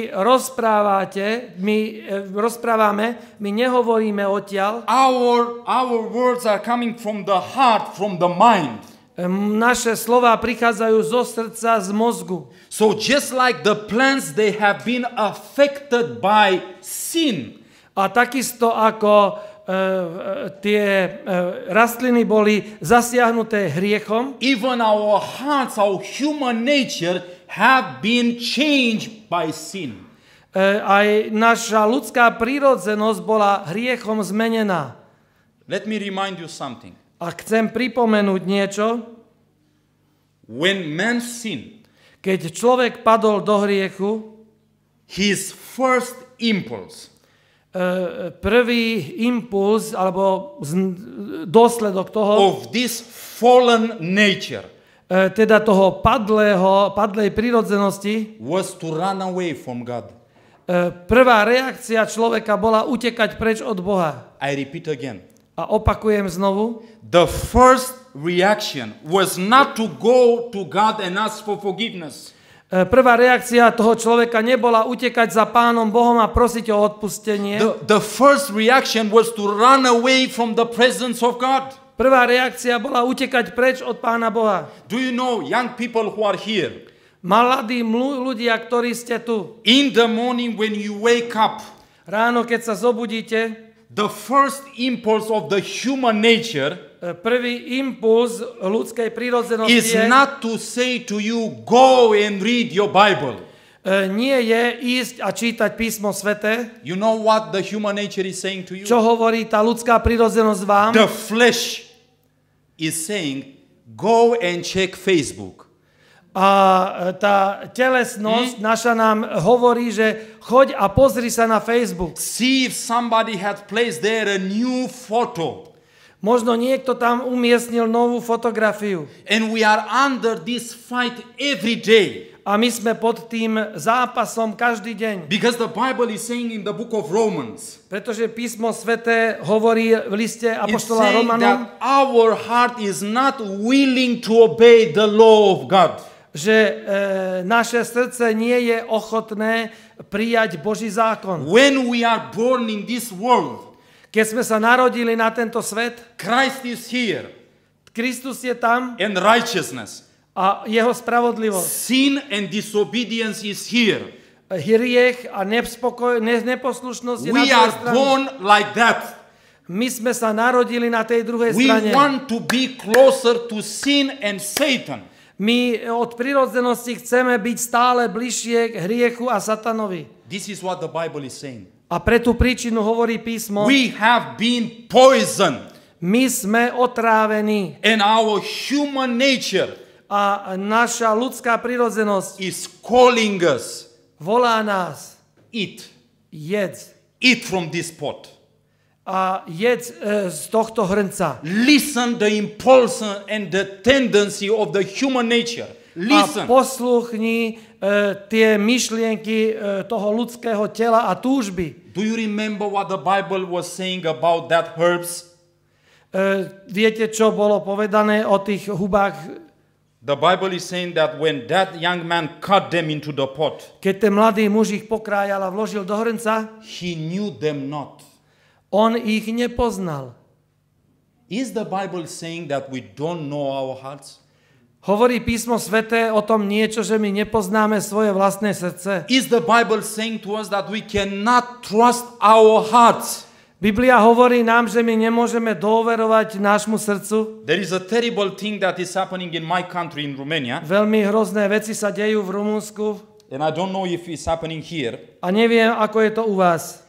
rozprávame, my nehovoríme odtiaľ.
Our words are coming from the heart, from the mind.
Naše slová prichádzajú zo srdca, z mozgu.
So just like the plants, they have been affected by sin.
A takisto ako tie rastliny boli zasiahnuté hriechom,
Even our hearts, our human nature have been changed by sin.
Aj naša ľudská prírodzenosť bola hriechom zmenená.
Let me remind you something.
A chcem pripomenúť niečo.
When man sinned,
Keď človek padol do hriechu,
his first impulse
prvý impuls alebo dôsledok toho,
of this fallen nature
teda toho padlej prírodzenosti,
was to run away from God.
prvá reakcia človeka bola utekať preč od Boha.
I repeat again.
A opakujem znovu.
The first reaction was not to go to God and ask for forgiveness.
Prvá reakcia toho človeka nebola utekať za Pánom Bohom a prosiť o odpustenie.
The first reaction was to run away from the presence of God.
Prvá reakcia bola utekať preč od Pána Boha.
Do you know, young people who are here,
Mladí ľudia, ktorí ste tu,
in the morning when you wake up,
ráno, keď sa zobudíte,
the first impulse of the human nature
prvý impuls ľudskej prírodzenosti
is not to say to you, go and read your Bible.
Nie je ísť a čítať písmo sväté.
You know what the human nature is saying to you?
Čo hovorí tá ľudská prírodzenosť vám?
The flesh is saying, go and check Facebook.
A tá telesnosť naša nám hovorí, že choď a pozri sa na Facebook.
See if somebody had placed there a new photo.
Možno niekto tam umiestnil novú fotografiu.
And we are under this fight every day.
A my sme pod tým zápasom každý deň.
Because the Bible is saying in the book of Romans,
Pretože písmo sväté hovorí v liste
it's
apoštola
saying
Romanom,
that our heart is not willing to obey the law of God.
že naše srdce nie je ochotné prijať Boží zákon.
When we are born in this world,
Keď sme sa narodili na tento svet,
Christ is here
Kristus je tam
and righteousness.
a jeho spravodlivosť.
Sin and disobedience is here.
Hriech a neposlušnosť je na
We
druhej
are
strane.
born like that.
My sme sa narodili na tej druhej
We
strane.
want to be closer to sin and Satan.
My od prirodzenosti chceme byť stále bližšie k hriechu a satanovi.
This is what the Bible is saying.
A pre tú príčinu hovorí písmo,
We have been poisoned,
my sme otrávení
and our human nature
a naša ľudská prirodzenosť
is calling us,
volá nás,
eat
jedz
from this pot.
a jedz z tohto hrnca.
Listen the impulse and the tendency of the human nature.
A
Listen.
posluchni tie myšlienky toho ľudského tela a túžby.
Do you remember what the Bible was saying about that herbs?
Viete, čo bolo povedané o tých hubách?
The Bible is saying that when that young man cut them into the pot,
Keď ten mladý muž ich pokrájal a vložil do hrnca,
he knew them not.
on ich nepoznal.
Is the Bible saying that we don't know our hearts?
Hovorí písmo sväté o tom niečo, že my nepoznáme svoje vlastné srdce.
Is the Bible saying to us that we cannot trust our hearts?
Biblia hovorí nám, že my nemôžeme dôverovať nášmu srdcu.
There is a terrible thing that is happening in my country, in Romania,
Veľmi hrozné veci sa dejú v Rumunsku
and I don't know if it's happening here.
a neviem, ako je to u vás.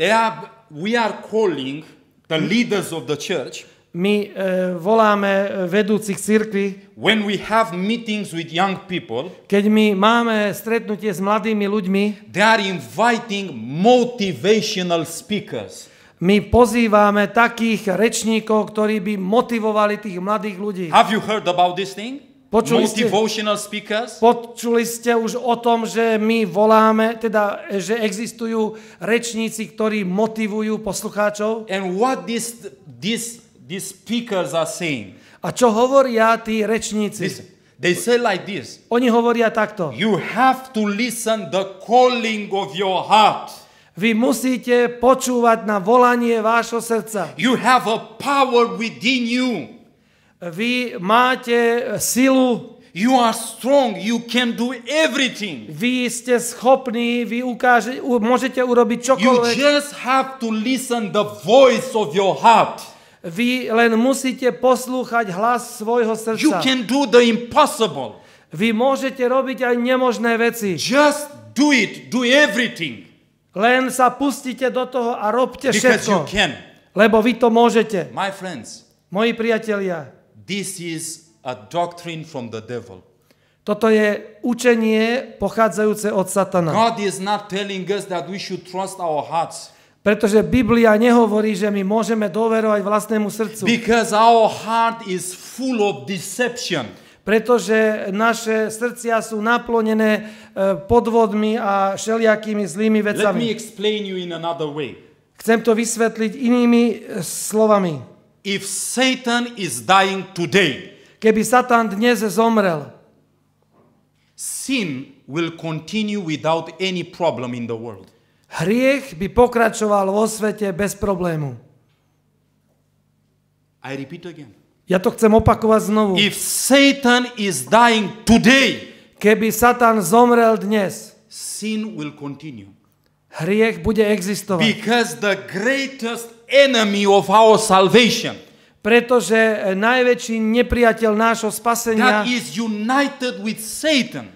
We are calling the leaders of the church
My voláme vedúcich cirkvi,
when we have meetings with young people.
keď my máme stretnutie s mladými ľuďmi,
They are inviting motivational speakers.
my pozývame takých rečníkov, ktorí by motivovali tých mladých ľudí.
Have you heard about this thing?
Počuli ste?
Motivational speakers?
Počuli ste už o tom, že my voláme, teda, že existujú rečníci, ktorí motivujú poslucháčov?
And what these speakers are saying?
A čo hovoria tí rečníci?
Listen, they say like this.
Oni hovoria takto.
You have to listen the calling of your heart.
Vy musíte počúvať na volanie vášho srdca.
You have a power within you.
Vy máte silu,
You are strong. You can do everything.
vy ste schopní, vy môžete urobiť
You
čokoľvek.
just have to listen the voice of your heart.
Vy len musíte poslúchať hlas svojho
You
srdca.
can do the impossible.
Vy môžete robiť aj nemožné veci.
Just do it. Do everything.
Len sa pustite do toho a robte
because you
všetko,
can.
lebo vy to môžete.
My friends,
Moji priatelia,
this is a doctrine from the devil.
toto je učenie pochádzajúce od Satana.
God is not telling us that we should trust our hearts.
Pretože Biblia nehovorí, že my môžeme dôverovať vlastnému srdcu.
Because our heart is full of deception.
Pretože naše srdcia sú naplnené podvodmi a všelijakými zlými
Let me
vecami.
explain you in another way.
Chcem to vysvetliť inými slovami.
If Satan is dying today,
Keby Satan dnes zomrel,
sin will continue without any problem in the world.
hriech by pokračoval vo svete bez problému.
I repeat again.
Ja to chcem opakovať znovu.
If Satan is dying today,
Keby Satan zomrel dnes,
sin will continue.
hriech bude existovať.
Because the greatest enemy of our salvation,
Pretože najväčší nepriateľ nášho spasenia,
that is united with Satan,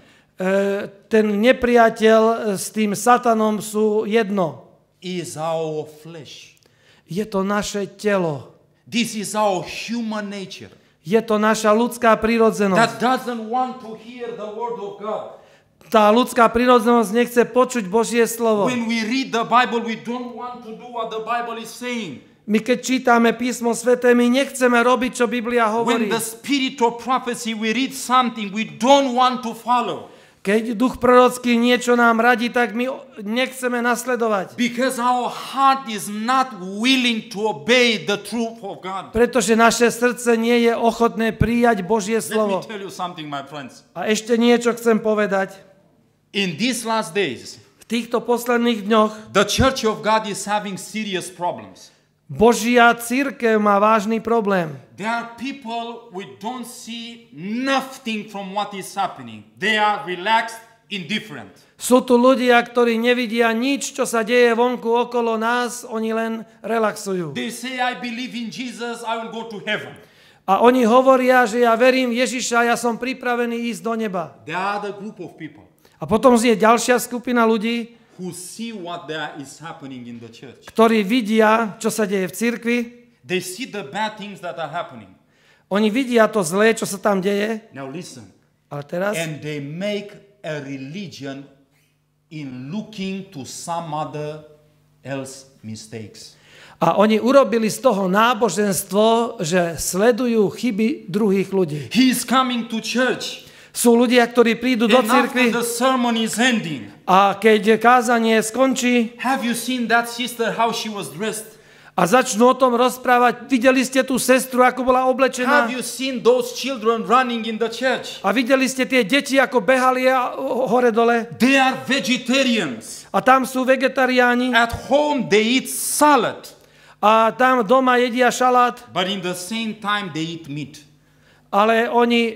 ten nepriateľ s tým Satanom sú jedno.
is our flesh.
Je to naše telo.
This is our human nature.
Je to naša ľudská prirodzenosť.
That doesn't want to hear the word of God.
Tá ľudská prirodzenosť nechce počuť Božie slovo.
When we read the Bible, we don't want to do what the Bible is saying.
My keď čítame písmo sväté, my nechceme robiť, čo Biblia hovorí.
When the spirit of prophecy, we read something we don't want to follow.
Keď duch prorocký niečo nám radí, tak my nechceme nasledovať.
Because our heart is not willing to obey the truth of God.
Pretože naše srdce nie je ochotné prijať Božie
Let me
slovo.
tell you something, my friends.
A ešte niečo chcem povedať.
In these last days,
V týchto posledných dňoch
the church of God is having serious problems.
Božia cirkev má vážny problém.
There are people we don't see nothing from what is happening. They are relaxed, indifferent.
Sú tu ľudia, ktorí nevidia nič, čo sa deje vonku okolo nás, oni len relaxujú.
They say, I believe in Jesus, I will go to heaven.
A oni hovoria, že ja verím Ježiša, ja som pripravený ísť do neba.
There are the group of people
A potom je ďalšia skupina ľudí,
who see what there is happening in the church.
ktorí vidia, čo sa deje v cirkvi.
They see the bad things that are happening.
Oni vidia to zlé, čo sa tam deje.
Now listen.
Ale teraz...
And they make a religion in looking to some other else mistakes.
A oni urobili z toho náboženstvo, že sledujú chyby druhých ľudí.
He is coming to church.
Sú ľudia, ktorí prídu do
And after
cirkvi
the sermon is ending,
a keď kázanie skončí
have you seen that sister, how she was dressed?
a začnú o tom rozprávať, videli ste tú sestru, ako bola oblečená?
Have you seen those children running in the church?
A videli ste tie deti, ako behali hore-dole?
They are vegetarians.
A tam sú vegetariáni
At home they eat salad,
a tam doma jedia šalát,
but in the same time they eat meat.
ale oni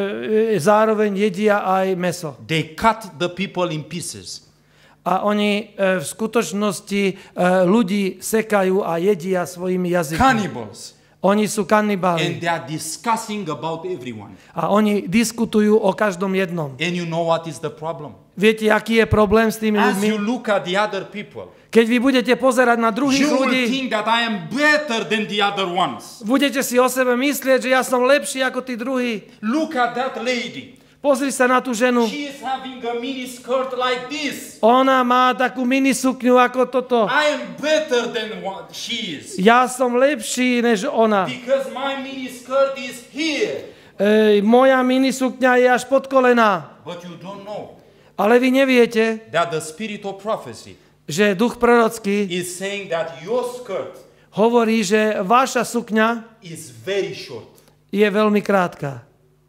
zároveň jedia aj mäso.
They cut the people in pieces.
A oni v skutočnosti ľudí sekajú a jedia svojimi jazykmi.
Cannibals.
Oni sú
And
kanibáli.
they are discussing about everyone.
A oni diskutujú o každom jednom.
And you know what is the problem?
Viete, aký je problém s tými
As you
ľuďmi?
look at the other people,
Keď vy budete pozerať na druhých
you will
ľudí,
think that I am better than the other ones.
budete si o sebe myslieť, že ja som lepší ako tí druhí.
Look at that lady.
Pozri sa na tú ženu.
She is having a mini skirt like this.
Ona má takú minisukňu ako toto.
I am better than what she is.
Ja som lepší než ona.
Because my mini skirt is here.
Moja minisukňa je až pod kolená.
But you don't know
Ale vy neviete,
that the spirit of prophecy
že duch prorocký
is saying that your skirt
hovorí, že vaša sukňa
is very short.
je veľmi krátka.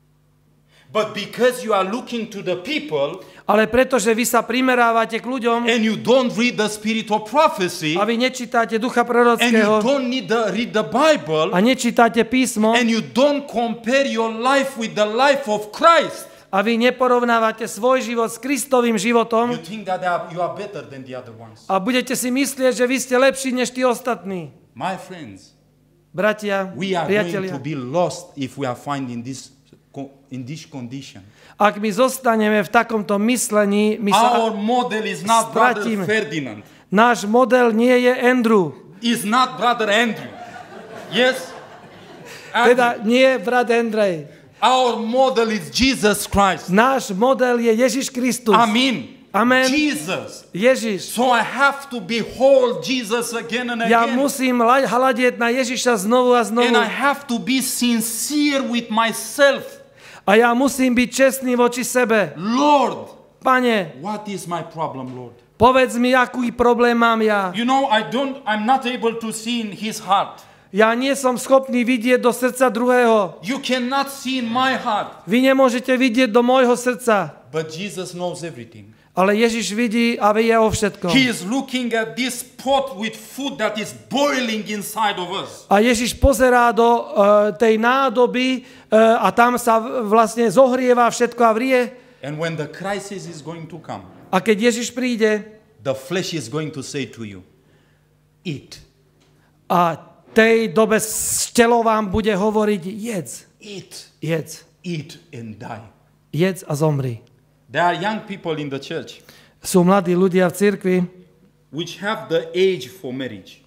But because you are looking to the people
Ale pretože vy sa primerávate k ľuďom
and you don't read the spirit of prophecy
a vy nečítate ducha
and you
prorockého
don't need read the Bible
a nečítate písmo
and you don't compare your life with the life of Christ,
a vy neporovnávate svoj život s Kristovým
you
životom
think that you are better than the other ones.
a budete si myslieť, že vy ste lepší než tí ostatní.
My friends,
Bratia,
we are going to
priatelia,
be lost if we are found in this condition.
ak my zostaneme v takomto myslení, my sa
Our model is not Brother
stratíme.
Ferdinand.
Náš model nie je Andrew.
Is not brother Andrew. Yes?
Teda nie brat Andrej.
Our model is Jesus Christ.
Náš model je Ježiš Kristus.
Amen.
Amen.
Jesus.
Ježiš.
So I have to behold Jesus again and
Ja
again.
musím hľadieť na Ježiša znovu a znovu.
And I have to be sincere with myself.
A ja musím byť čestný voči sebe.
Lord,
Pane,
what is my problem, Lord?
povedz mi, aký problém mám ja.
You know, I'm not able to see in his heart.
Ja nie som schopný vidieť do srdca druhého.
You cannot see in my heart.
Vy nemôžete vidieť do môjho srdca.
But Jesus knows everything.
Ale Ježiš vidí a vie o všetkom.
He is looking at this pot with food that is boiling inside of us.
A Ježiš pozerá do tej nádoby a tam sa vlastne zohrieva všetko a vrie.
And when the crisis is going to come,
A keď Ježiš príde
the flesh is going to say to you, eat,
a tej dobe telo vám bude hovoriť jedz,
eat,
jedz,
eat and die.
jedz a zomri.
There are young people in the church
Sú mladí ľudia v cirkvi,
which have the age for marriage.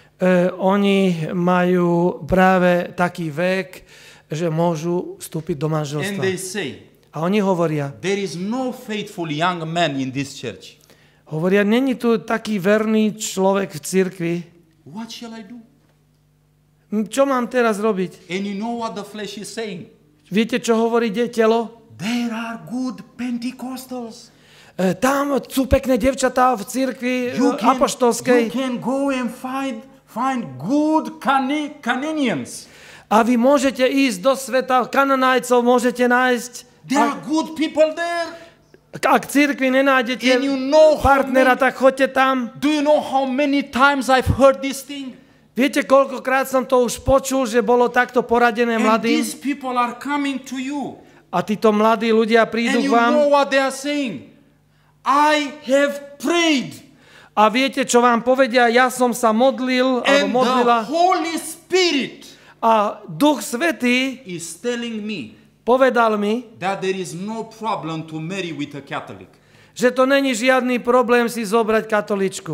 Oni majú práve taký vek, že môžu vstúpiť do
And
manželstva.
they say,
A oni hovoria,
there is no faithful young man in this church.
není tu taký verný človek v cirkvi.
What shall I do?
Čo mám teraz robiť?
And you know what the flesh is saying?
Viete, čo hovorí telo?
There are good Pentecostals.
Tam sú pekné devčatá v cirkvi
You
apoštolskej
can go and find good Canaanians.
a vy môžete ísť do sveta Kananajcov, môžete nájsť.
There are good people there.
Ak v cirkvi nenájdete
And you know
partnera, tak choďte tam.
Do you know how many times I've heard this thing?
Viete, koľkokrát som to už počul, že bolo takto poradené
And
mladým?
these people are coming to you.
A títo mladí ľudia prídu
And
k
you
vám
know what they are saying? I have prayed.
a viete, čo vám povedia? Ja som sa modlil, alebo
And the
modlila
Holy Spirit
a Duch Svätý
is telling me
povedal mi,
that there is no problem to marry with a Catholic.
že to není žiadny problém si zobrať katoličku.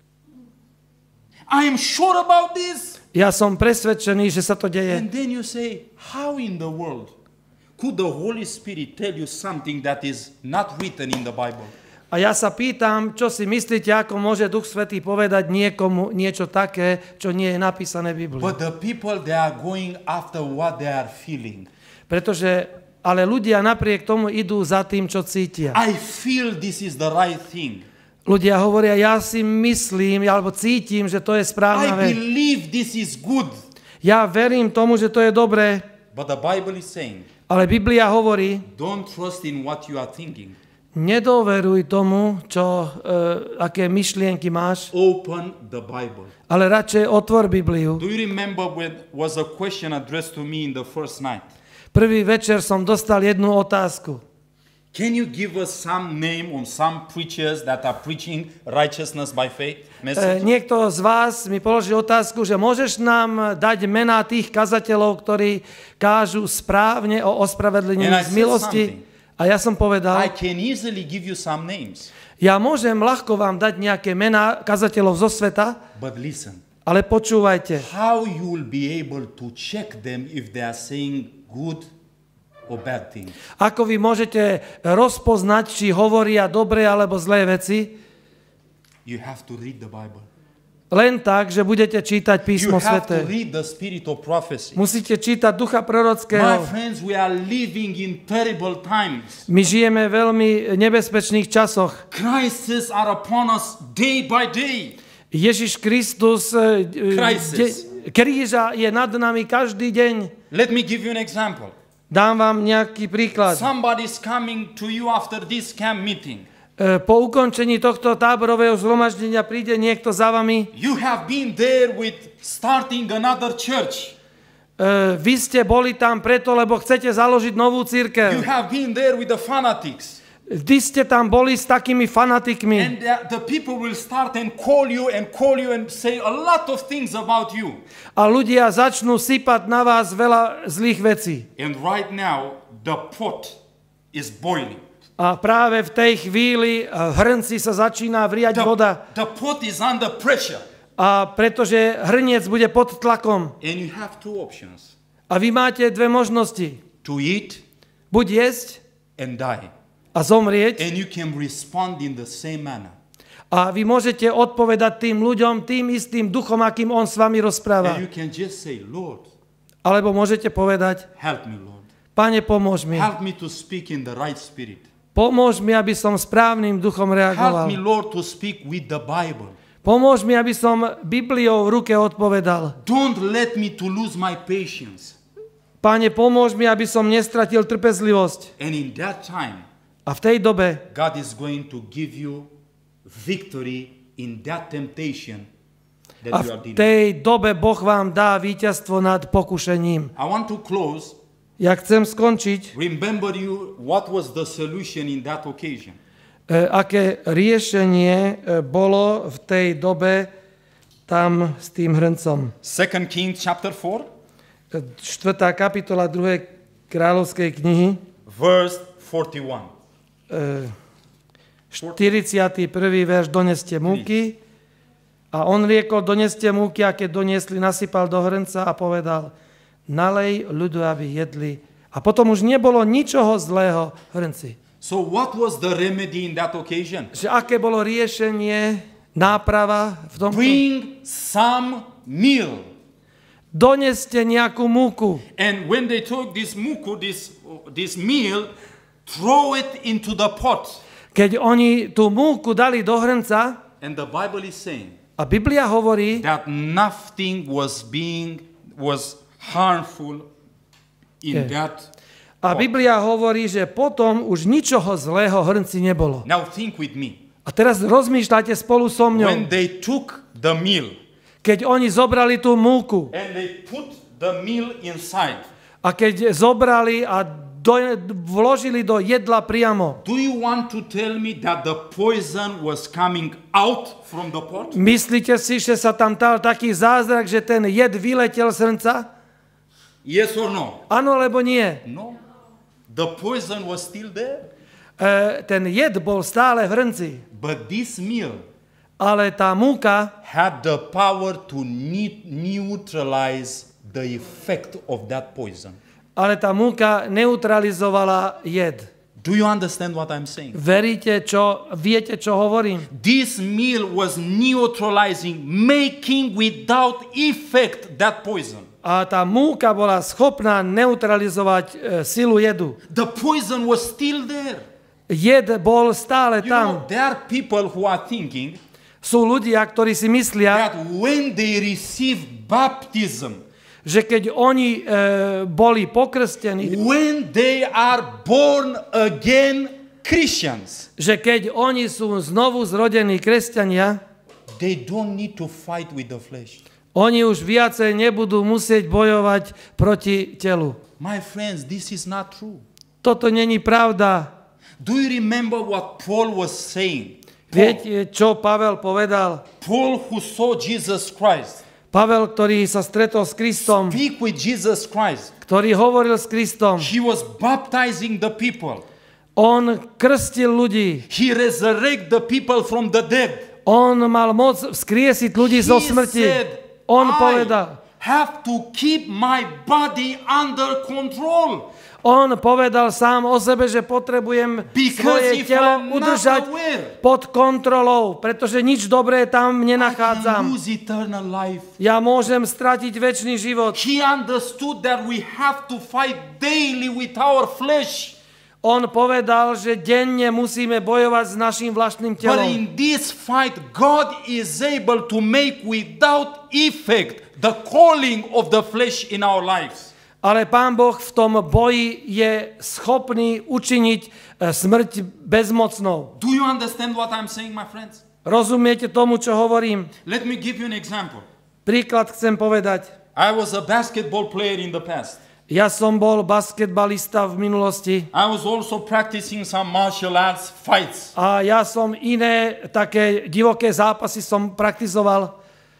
I am sure about this.
Ja som presvedčený, že sa to deje.
And then you say, how in the world could the Holy Spirit tell you something that is not written in the Bible?
A ja sa pýtam, čo si myslíte, ako môže Duch Svätý povedať niekomu niečo také, čo nie je napísané v Biblii.
But the people, they are going after what they are feeling.
Pretože, ale ľudia napriek tomu idú za tým, čo cítia.
I feel this is the right thing.
Ľudia hovoria, ja si myslím, alebo cítim, že to je správna
I
vec.
believe this is good.
Ja verím tomu, že to je dobré,
But the Bible is saying,
ale Biblia hovorí,
don't trust in what you are thinking.
nedoveruj tomu, aké myšlienky máš,
Open the Bible.
ale radšej otvor Bibliu.
Do you remember when was a question addressed to me in the first night?
Prvý večer som dostal jednu otázku.
Can you give us some name on some preachers that are preaching righteousness by faith message?
Niekto z vás mi položil otázku, že môžeš nám dať mená tých kazateľov, ktorí kážu správne o ospravedlnení
And I
z
said
milosti. A ja som
I
povedal,
can easily give you some names.
ja môžem ľahko vám dať nejaké mená kazateľov zo sveta,
But listen,
ale počúvajte.
how you will be able to check them if they are saying good or bad things?
Ako vy môžete rozpoznať, či hovoria dobré alebo zlé veci?
You have to read the Bible.
Len tak, že budete čítať
You
písmo
have to
sväté.
read the spirit of prophecy.
Musíte čítať ducha
My
prorockého.
friends, we are living in terrible times.
My žijeme v veľmi nebezpečných časoch.
Crises are upon us day by day.
Ježiš Kristus,
Crisis.
kríža je nad nami každý deň.
Let me give you an example.
Dám vám nejaký príklad.
Somebody's coming to you after this camp meeting.
Po ukončení tohto táborového zhromaždenia príde niekto za vami.
You have been there with starting another church.
Vy ste boli tam preto, lebo chcete založiť novú
You
cirkev.
have been there with the fanatics.
Vy ste tam boli s takými fanatikmi.
And the people will start and call you and say a lot of things about you.
A ľudia začnú sypať na vás veľa zlých vecí.
And right now, the pot is boiling.
A práve v tej chvíli v hrnci sa začína vriať voda.
The pot is under pressure.
A pretože hrniec bude pod tlakom.
And you have two options.
A vy máte dve možnosti.
To eat
Buď jesť
and die.
a zomrieť.
And you can respond in the same manner.
A vy môžete odpovedať tým ľuďom tým istým duchom, akým on s vami rozpráva.
And you can just say, Lord,
Alebo môžete povedať,
help me, Lord.
Pane, pomôž mi.
Help me to speak in the right spirit.
Pomôž mi, aby som správnym duchom
Help
reagoval.
me, Lord, to speak with the Bible.
Pomôž mi, aby som Bibliou v ruke odpovedal.
Don't let me to lose my patience.
Pane, pomôž mi, aby som nestratil trpezlivosť.
And in that time,
A v tej dobe
God is going to give you victory in that temptation that
A
you
v
are dealing.
tej dobe Boh vám dá víťazstvo nad pokušením.
I want to close.
Ja chcem skončiť,
Remember you what was the solution in that occasion.
aké riešenie bolo v tej dobe tam s tým hrncom.
2 Kings chapter 4,
4. kapitola 2. kráľovskej knihy,
verse 41.
41. verš, doneste múky. A on riekol, doneste múky, a keď doniesli, nasypal do hrnca a povedal, nalej ľudu, aby jedli. A potom už nebolo ničoho zlého v hrnci.
So what was the remedy in that occasion?
Že aké bolo riešenie, náprava v tom?
Bring some meal.
Doneste nejakú múku.
And when they took this muku, this meal, throw it into the pot.
Keď oni tú múku dali do hrnca,
And the Bible is saying
a Biblia hovorí,
that nothing was harmful in that.
a Biblia hovorí, že potom už ničoho zlého v hrnci nebolo.
Now think with me.
A teraz rozmýšľajte spolu so
When
mňou.
they took the meal
Keď oni zobrali tú múku
and they put the meal inside,
a keď zobrali a vložili do jedla priamo,
do you want to tell me that the poison was coming out from the pot?
myslíte si, že sa tam dal taký zázrak, že ten jed vyletel z hrnca?
Yes or no?
Áno, alebo nie?
No. The poison was still there.
Ten jed bol stále v hrnci,
But this meal
ale tá múka
had the power to neutralize the effect of that poison.
ale tá múka neutralizovala jed.
Do you understand what I'm saying?
Viete, čo hovorím?
This meal was neutralizing, making without effect that poison.
A tá múka bola schopná neutralizovať silu jedu.
The poison was still there.
Jed bol stále
You
tam.
know, there are people who are thinking
Sú ľudia, ktorí si myslia,
that when they receive baptism,
že keď oni boli pokrstení,
when they are born again Christians,
že keď oni sú znovu zrodení kresťania,
they don't need to fight with the flesh.
oni už viacej nebudú musieť bojovať proti telu.
My friends, this is not true.
Toto není pravda.
Do you remember what Paul was saying?
Viete, čo Pavel povedal?
Paul who saw Jesus Christ,
Pavel, ktorý sa stretol s Kristom,
speak with Jesus Christ.
ktorý hovoril s Kristom,
He was baptizing the people.
on krstil ľudí,
He resurrected the people from the dead.
on mal moc vzkriesiť ľudí zo
He
smrti.
said,
On
I
povedal,
have to keep my body under control.
On povedal sám o sebe, že potrebujem
Because
svoje
if
telo
I'm not
udržať
aware,
pod kontrolou, pretože nič dobré tam
I can
nenachádzam.
lose eternal life.
Ja môžem stratiť večný život.
He understood that we have to fight daily with our flesh.
On povedal, že denne musíme bojovať s našim vlastným
But
telom.
in this fight, God is able to make without effect the calling of the flesh in our lives.
Ale Pán Boh v tom boji je schopný učiniť smrť bezmocnou.
Do you understand what I'm saying, my friends?
Rozumiete tomu, čo hovorím?
Let me give you an example.
Príklad chcem povedať.
I was a basketball player in the past.
Ja som bol basketbalista v minulosti
I was also practicing some martial arts fights.
a ja som iné také divoké zápasy som praktizoval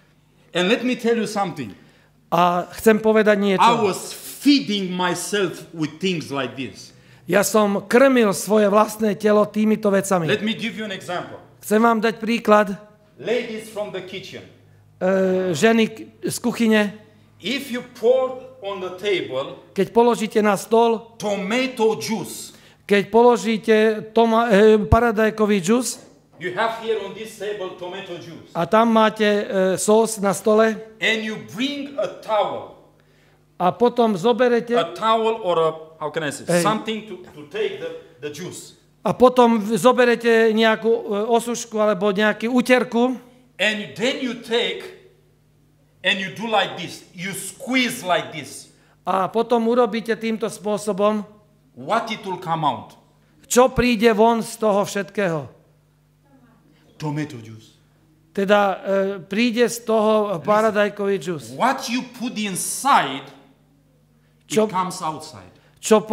And let me tell you something.
a chcem povedať niečo.
I was feeding myself with things like this.
Ja som krmil svoje vlastné telo týmito vecami.
Let me give you an example.
Chcem vám dať príklad
Ladies from the kitchen.
Ženy z kuchyne.
If you pour on the table
Keď položíte na stôl,
tomato juice,
keď položíte paradajkový džus
you have here on this table tomato juice,
a tam máte sós na stole
and you bring a towel
a potom zoberete
or a, how can I say, something to take the juice.
a potom zoberete nejakú osušku alebo nejakú uterku
And then you take and you do like this. You squeeze like this.
a potom urobíte týmto spôsobom.
What it will come out?
Čo príde von z toho všetkého?
Tomato juice.
Teda príde z toho paradajkový džus.
What you put inside, it comes outside.
Čo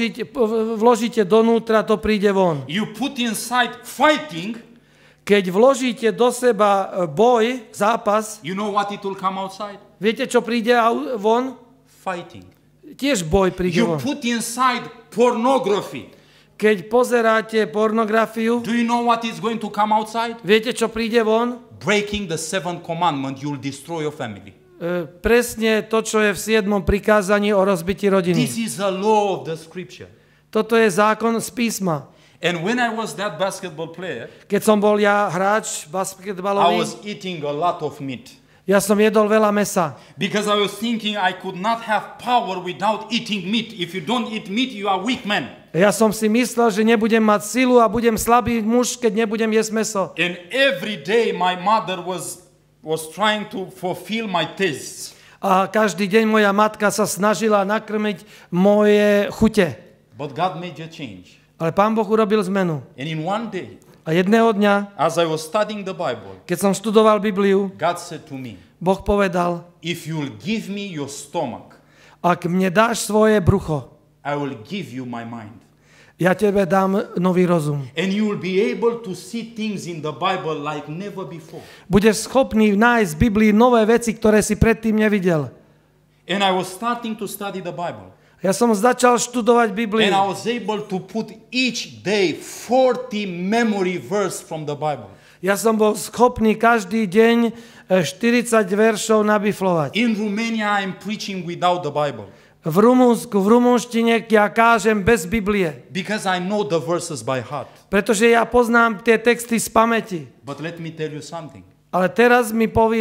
vložíte donútra, to príde von.
You put inside fighting,
keď vložíte do seba boj, zápas,
you know what it will come outside?
viete, čo príde von?
Fighting.
Tiež boj príde
You
von.
put inside pornography.
Keď pozeráte pornografiu,
Do you know what is going to come outside?
viete, čo príde von?
Breaking the seventh commandment, you will destroy your family.
Presne to, čo je v 7. prikázaní o rozbití rodiny.
This is the law of the scripture.
Toto je zákon z písma.
And when I was that basketball player,
Keď som bol ja hráč
I
basketbalový,
was eating a lot of meat.
ja som jedol veľa mesa.
Because I was thinking I could not have power without eating meat. If you don't eat meat, you are weak man.
Ja som si myslel, že nebudem mať silu a budem slabý muž, keď nebudem jesť meso.
And every day my mother was trying to fulfill my tastes.
A každý deň moja matka sa snažila nakrmiť moje chute.
But God made a change.
Ale Pán Boh urobil zmenu.
And in one day,
A jedného dňa,
as I was studying the Bible,
keď som študoval Bibliu,
God said to me,
Boh povedal,
if you'll give me your stomach,
ak mne dáš svoje brucho,
I will give you my mind.
ja tebe dám nový rozum.
And you will be able to see things in the Bible like never before.
Budeš schopný nájsť v Biblii nové veci, ktoré si predtým nevidel.
And I was starting to study the Bible.
Ja som začal študovať Bibliu.
And I was able to put each day 40 memory verse from the Bible.
Ja som bol schopný každý deň 40 veršov nabiflovať.
In Romania, I'm preaching without the Bible.
V Rumunsku, v rumunštine ja kážem bez Biblie.
Because I know the verses by heart.
Pretože ja poznám tie texty z pamäti.
But let me tell you something.
Ale teraz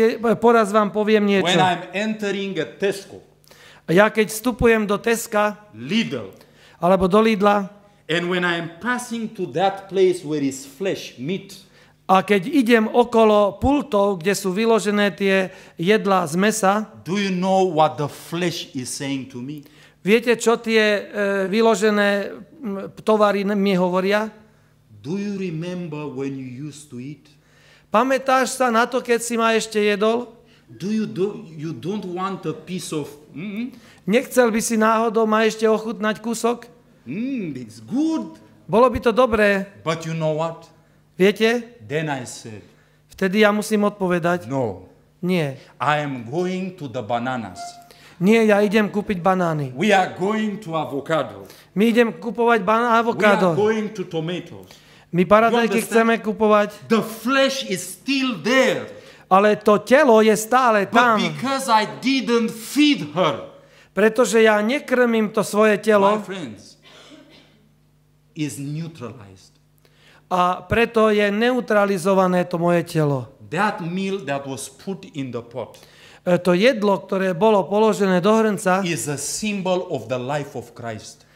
vám poviem niečo.
When I'm entering a Tesco,
Ja keď vstupujem do Teska,
Lidl,
alebo do Lidla,
and when I'm passing to that place where is flesh, meat,
a keď idem okolo pultov, kde sú vyložené tie jedlá z mesa,
do you know what the flesh is saying to me?
viete, čo tie vyložené tovary mi hovoria?
Do you remember when you used to eat?
Pamätáš sa na to, keď si ma ešte jedol?
You don't want a piece of
Nechcel by si náhodou ma ešte ochutnať kúsok?
it's good.
Bolo by to dobré.
But you know what?
Viete?
Then I said,
Vtedy ja musím odpovedať.
no,
Nie.
I am going to the bananas.
Nie, ja idem kúpiť banány.
We are going to avocado.
My idem kupovať
We are
avokádo.
going to tomatoes.
My paradajky
You understand?
chceme kupovať,
The flesh is still there.
ale to telo je stále
But
tam.
because I didn't feed her,
Pretože ja nekrmím to svoje
my
telo
friends, is neutralized.
a preto je neutralizované to moje telo.
That meal that was put in the pot
To jedlo, ktoré bolo položené do hrnca,
is a symbol of the life of Christ.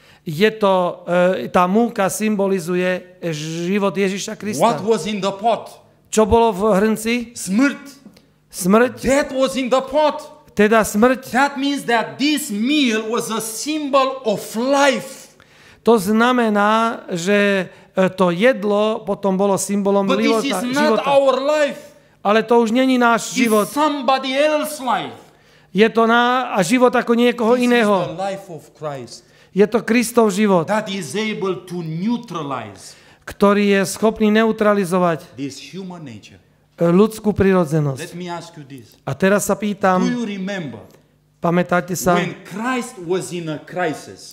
tá múka symbolizuje život Ježiša Krista.
What was in the pot?
Čo bolo v hrnci?
Smrt.
Smrť,
That was in the pot.
teda smrť.
That means that this meal was a symbol of life.
To znamená, že to jedlo potom bolo symbolom
But this is not
života.
our life.
Ale to už není náš život.
It's somebody else's life.
Je to život ako niekoho
This is
iného.
the life of Christ
Je to Kristov život,
that is able to neutralize
ktorý je schopný neutralizovať
this human nature.
ľudskú prirodzenosť.
Let me ask you this.
A teraz sa
Do
pýtam,
you remember
pamätáte sa,
when Christ was in a crisis?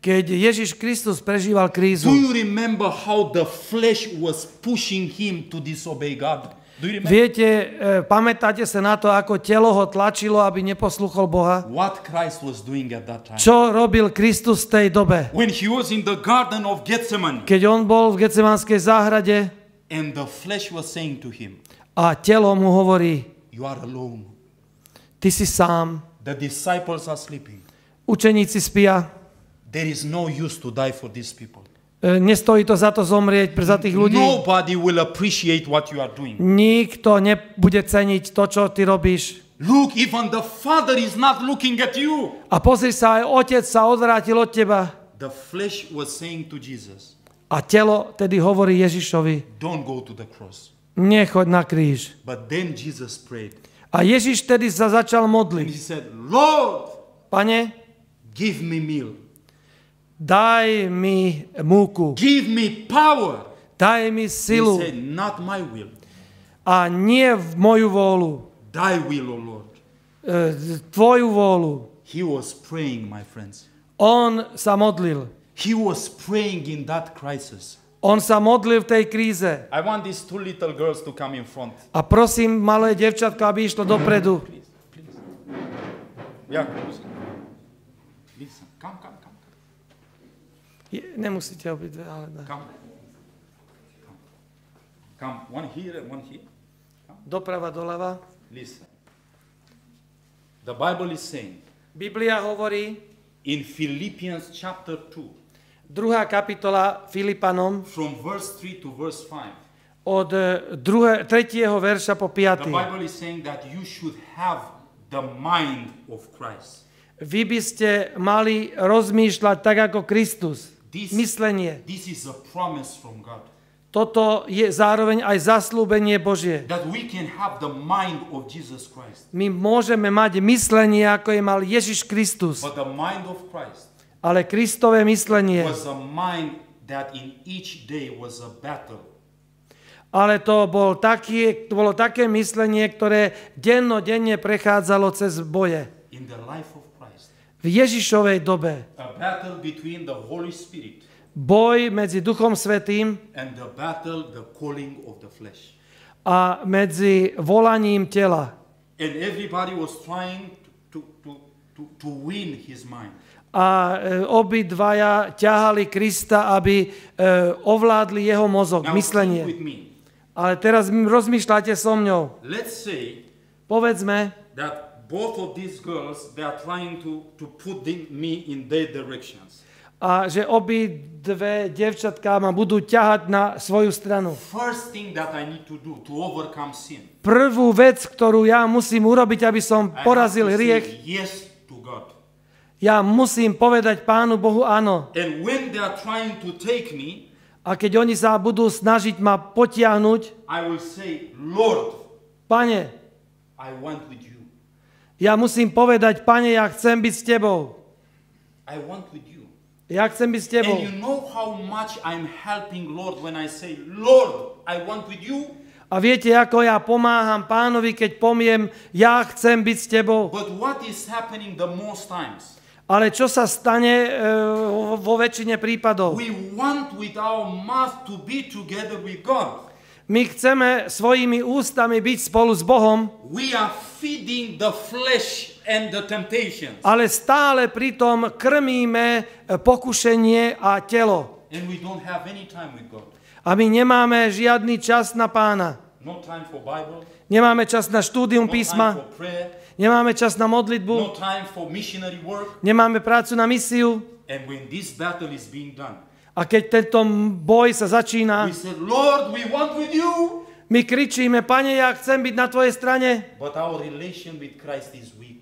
Keď Ježiš Kristus prežíval krízu,
Do you remember how the flesh was pushing him to disobey God? Do you remember?
viete, pamätáte sa na to, ako telo ho tlačilo, aby neposlúchol Boha?
What Christ was doing at that time?
Čo robil Kristus v tej dobe?
When he was in the garden of Gethsemane
Keď on bol v Getsemanskej záhrade
and the flesh was saying to him,
a telo mu hovorí,
you are alone.
ty si sám,
The disciples are sleeping.
učeníci spia,
There is no use to die for these people.
nestojí to za to zomrieť za tých ľudí.
Nobody will appreciate what you are doing.
Nikto nebude ceniť to, čo ty robíš.
Look, even the Father is not looking at you.
A pozri sa, aj otec sa odvrátil od teba.
The flesh was saying to Jesus,
A telo tedy hovorí Ježišovi,
don't go to the cross.
nechoď na kríž.
But then Jesus prayed.
A Ježiš tedy sa začal
And
modliť.
he said, Lord,
Pane,
give me meal.
daj mi múku,
Give me power.
daj mi
He
silu
said, not my will.
a nie v moju vôľu,
Thy will, O Lord.
tvoju vôľu.
He was praying, my friends.
On sa modlil.
He was praying in that crisis.
On sa modlil v tej kríze.
I want these two little girls to come in front.
A prosím malé devčatko, aby išlo dopredu.
Please. Yeah, please. Come.
Nemusíte obidve, ale dá.
Come. One here and one here.
Doprava, doľava.
Listen. The Bible is saying
Biblia hovorí,
in Philippians chapter 2,
2. kapitola Filipanom,
from verse 3 to verse 5,
od 3. verša po
the
5.
Bible is saying that you should have the mind of Christ.
Vy by ste mali rozmýšľať tak ako Kristus. Myslenie.
This is a promise from God.
Toto je zároveň aj zaslúbenie Božie.
That we can have the mind of Jesus Christ.
My môžeme mať myslenie, ako je mal Ježiš Kristus.
But the mind of Christ
Ale Kristové myslenie,
was a mind that in each day was a battle.
ale to bolo také myslenie, ktoré dennodenne prechádzalo cez boje.
In the life of Christ.
V Ježišovej dobe.
A battle between the Holy Spirit
Boj medzi Duchom Svätým
and the calling of the flesh.
a medzi volaním tela.
And everybody was trying to win his mind.
A obidvaja ťahali Krista, aby ovládli jeho mozog,
Now
myslenie.
think with me.
Ale teraz rozmýšľate so mňou.
Let's say
Povedzme,
that both of these girls, they are trying to put me in their directions.
a že obidve devčatká ma budú ťahať na svoju stranu.
First thing that I need to do to overcome sin,
Prvú vec, ktorú ja musím urobiť, aby som
I
porazil
have to
hriech,
say yes to God.
ja musím povedať Pánu Bohu áno.
And when they are trying to take me,
A keď oni sa budú snažiť ma potiahnuť,
I will say, Lord,
Pane,
I want with you.
ja musím povedať, Pane, ja chcem byť s Tebou.
I want with you.
Ja chcem byť s Tebou.
And you know how much I'm helping Lord when I say, Lord, I want with you.
A viete, ako ja pomáham Pánovi, keď poviem, ja chcem byť s Tebou.
But what is happening the most times?
Ale čo sa stane vo väčšine prípadov?
We want with our mouth to be together with God.
My chceme svojimi ústami byť spolu s Bohom,
We are feeding the flesh and the temptations.
ale stále pritom krmíme pokušenie a telo.
And we don't have any time with God.
A my nemáme žiadny čas na Pána.
No time for Bible,
Nemáme čas na štúdium
no time
písma,
for prayer,
nemáme čas na modlitbu,
no time for missionary work.
nemáme prácu na misiu.
And when this battle is being done,
A keď tento boj sa začína,
we say, Lord, we want with you.
my kričíme, Pane, ja chcem byť na Tvojej strane,
But our relation with Christ is weak.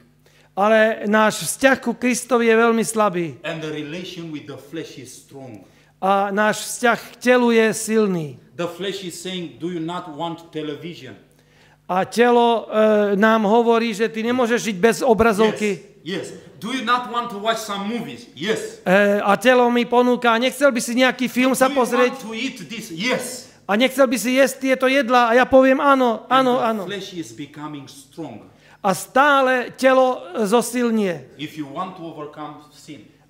ale náš vzťah ku Kristovi je veľmi slabý.
And the relation with the flesh is strong.
A náš vzťah k telu je silný.
The flesh is saying, do you not want television?
A telo nám hovorí, že ty nemôžeš žiť bez obrazovky.
Yes. Do you not want to watch some movies? Yes.
A telo mi ponúka, nechcel by si nejaký film sa
Do you
pozrieť
want to eat this? Yes.
a nechcel by si jesť tieto jedlá a ja poviem áno, áno,
And
áno.
the flesh is becoming strong.
A stále telo zosilnie.
If you want to overcome sin,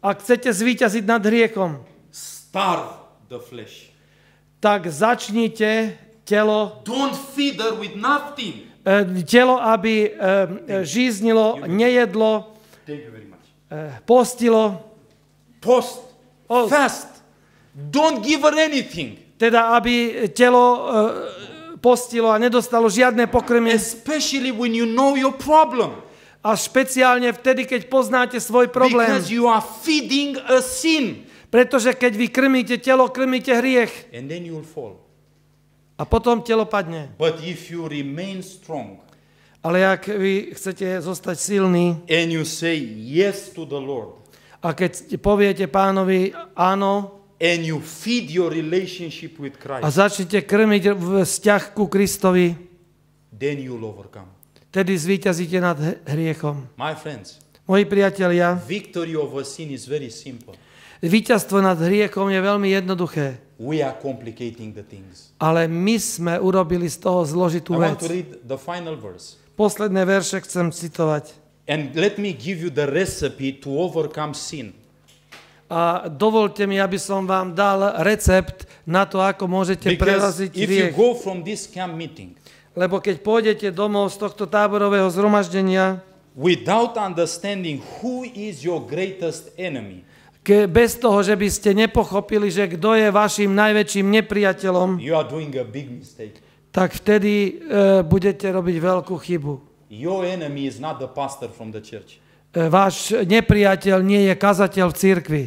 Ak chcete zvíťaziť nad hriechom,
starve the flesh.
tak začnite telo,
Don't feed her with nothing.
aby žíznilo, nejedlo,
Thank you very much.
postilo,
Post. Fast. Don't give her anything.
teda aby telo postilo a nedostalo žiadne pokrmie.
Especially when you know your problem.
A špeciálne vtedy, keď poznáte svoj problém.
Because you are feeding a sin.
Pretože keď vy krmíte telo, krmíte hriech.
And then you will fall.
A potom telo padne.
But if you remain strong.
Ale ak vy chcete zostať silní.
And you say yes to the Lord.
A keď poviete pánovi áno.
And you feed your relationship with Christ.
A začnete krmiť vzťah ku Kristovi.
Then you will overcome.
Tedy zvíťazíte nad hriechom.
My friends.
Moji priatelia.
Victory over sin is very simple.
Víťazstvo nad hriechom je veľmi jednoduché.
We are complicating the things.
Ale my sme urobili z toho zložitú
I want
vec.
to read the final verse.
Posledné verše chcem citovať.
And let me give you the recipe to overcome sin.
A dovolte mi, aby som vám dal recept na to, ako môžete preraziť
Because if you
hriech.
go from this camp meeting
Lebo keď pôjdete domov z tohto táborového zhromaždenia,
without understanding who is your greatest enemy,
bez toho, že by ste nepochopili, že kto je vašim najväčším nepriateľom,
you are doing a big mistake.
tak vtedy budete robiť veľkú chybu.
Your enemy is not the pastor from the church.
Váš nepriateľ nie je kazateľ v cirkvi.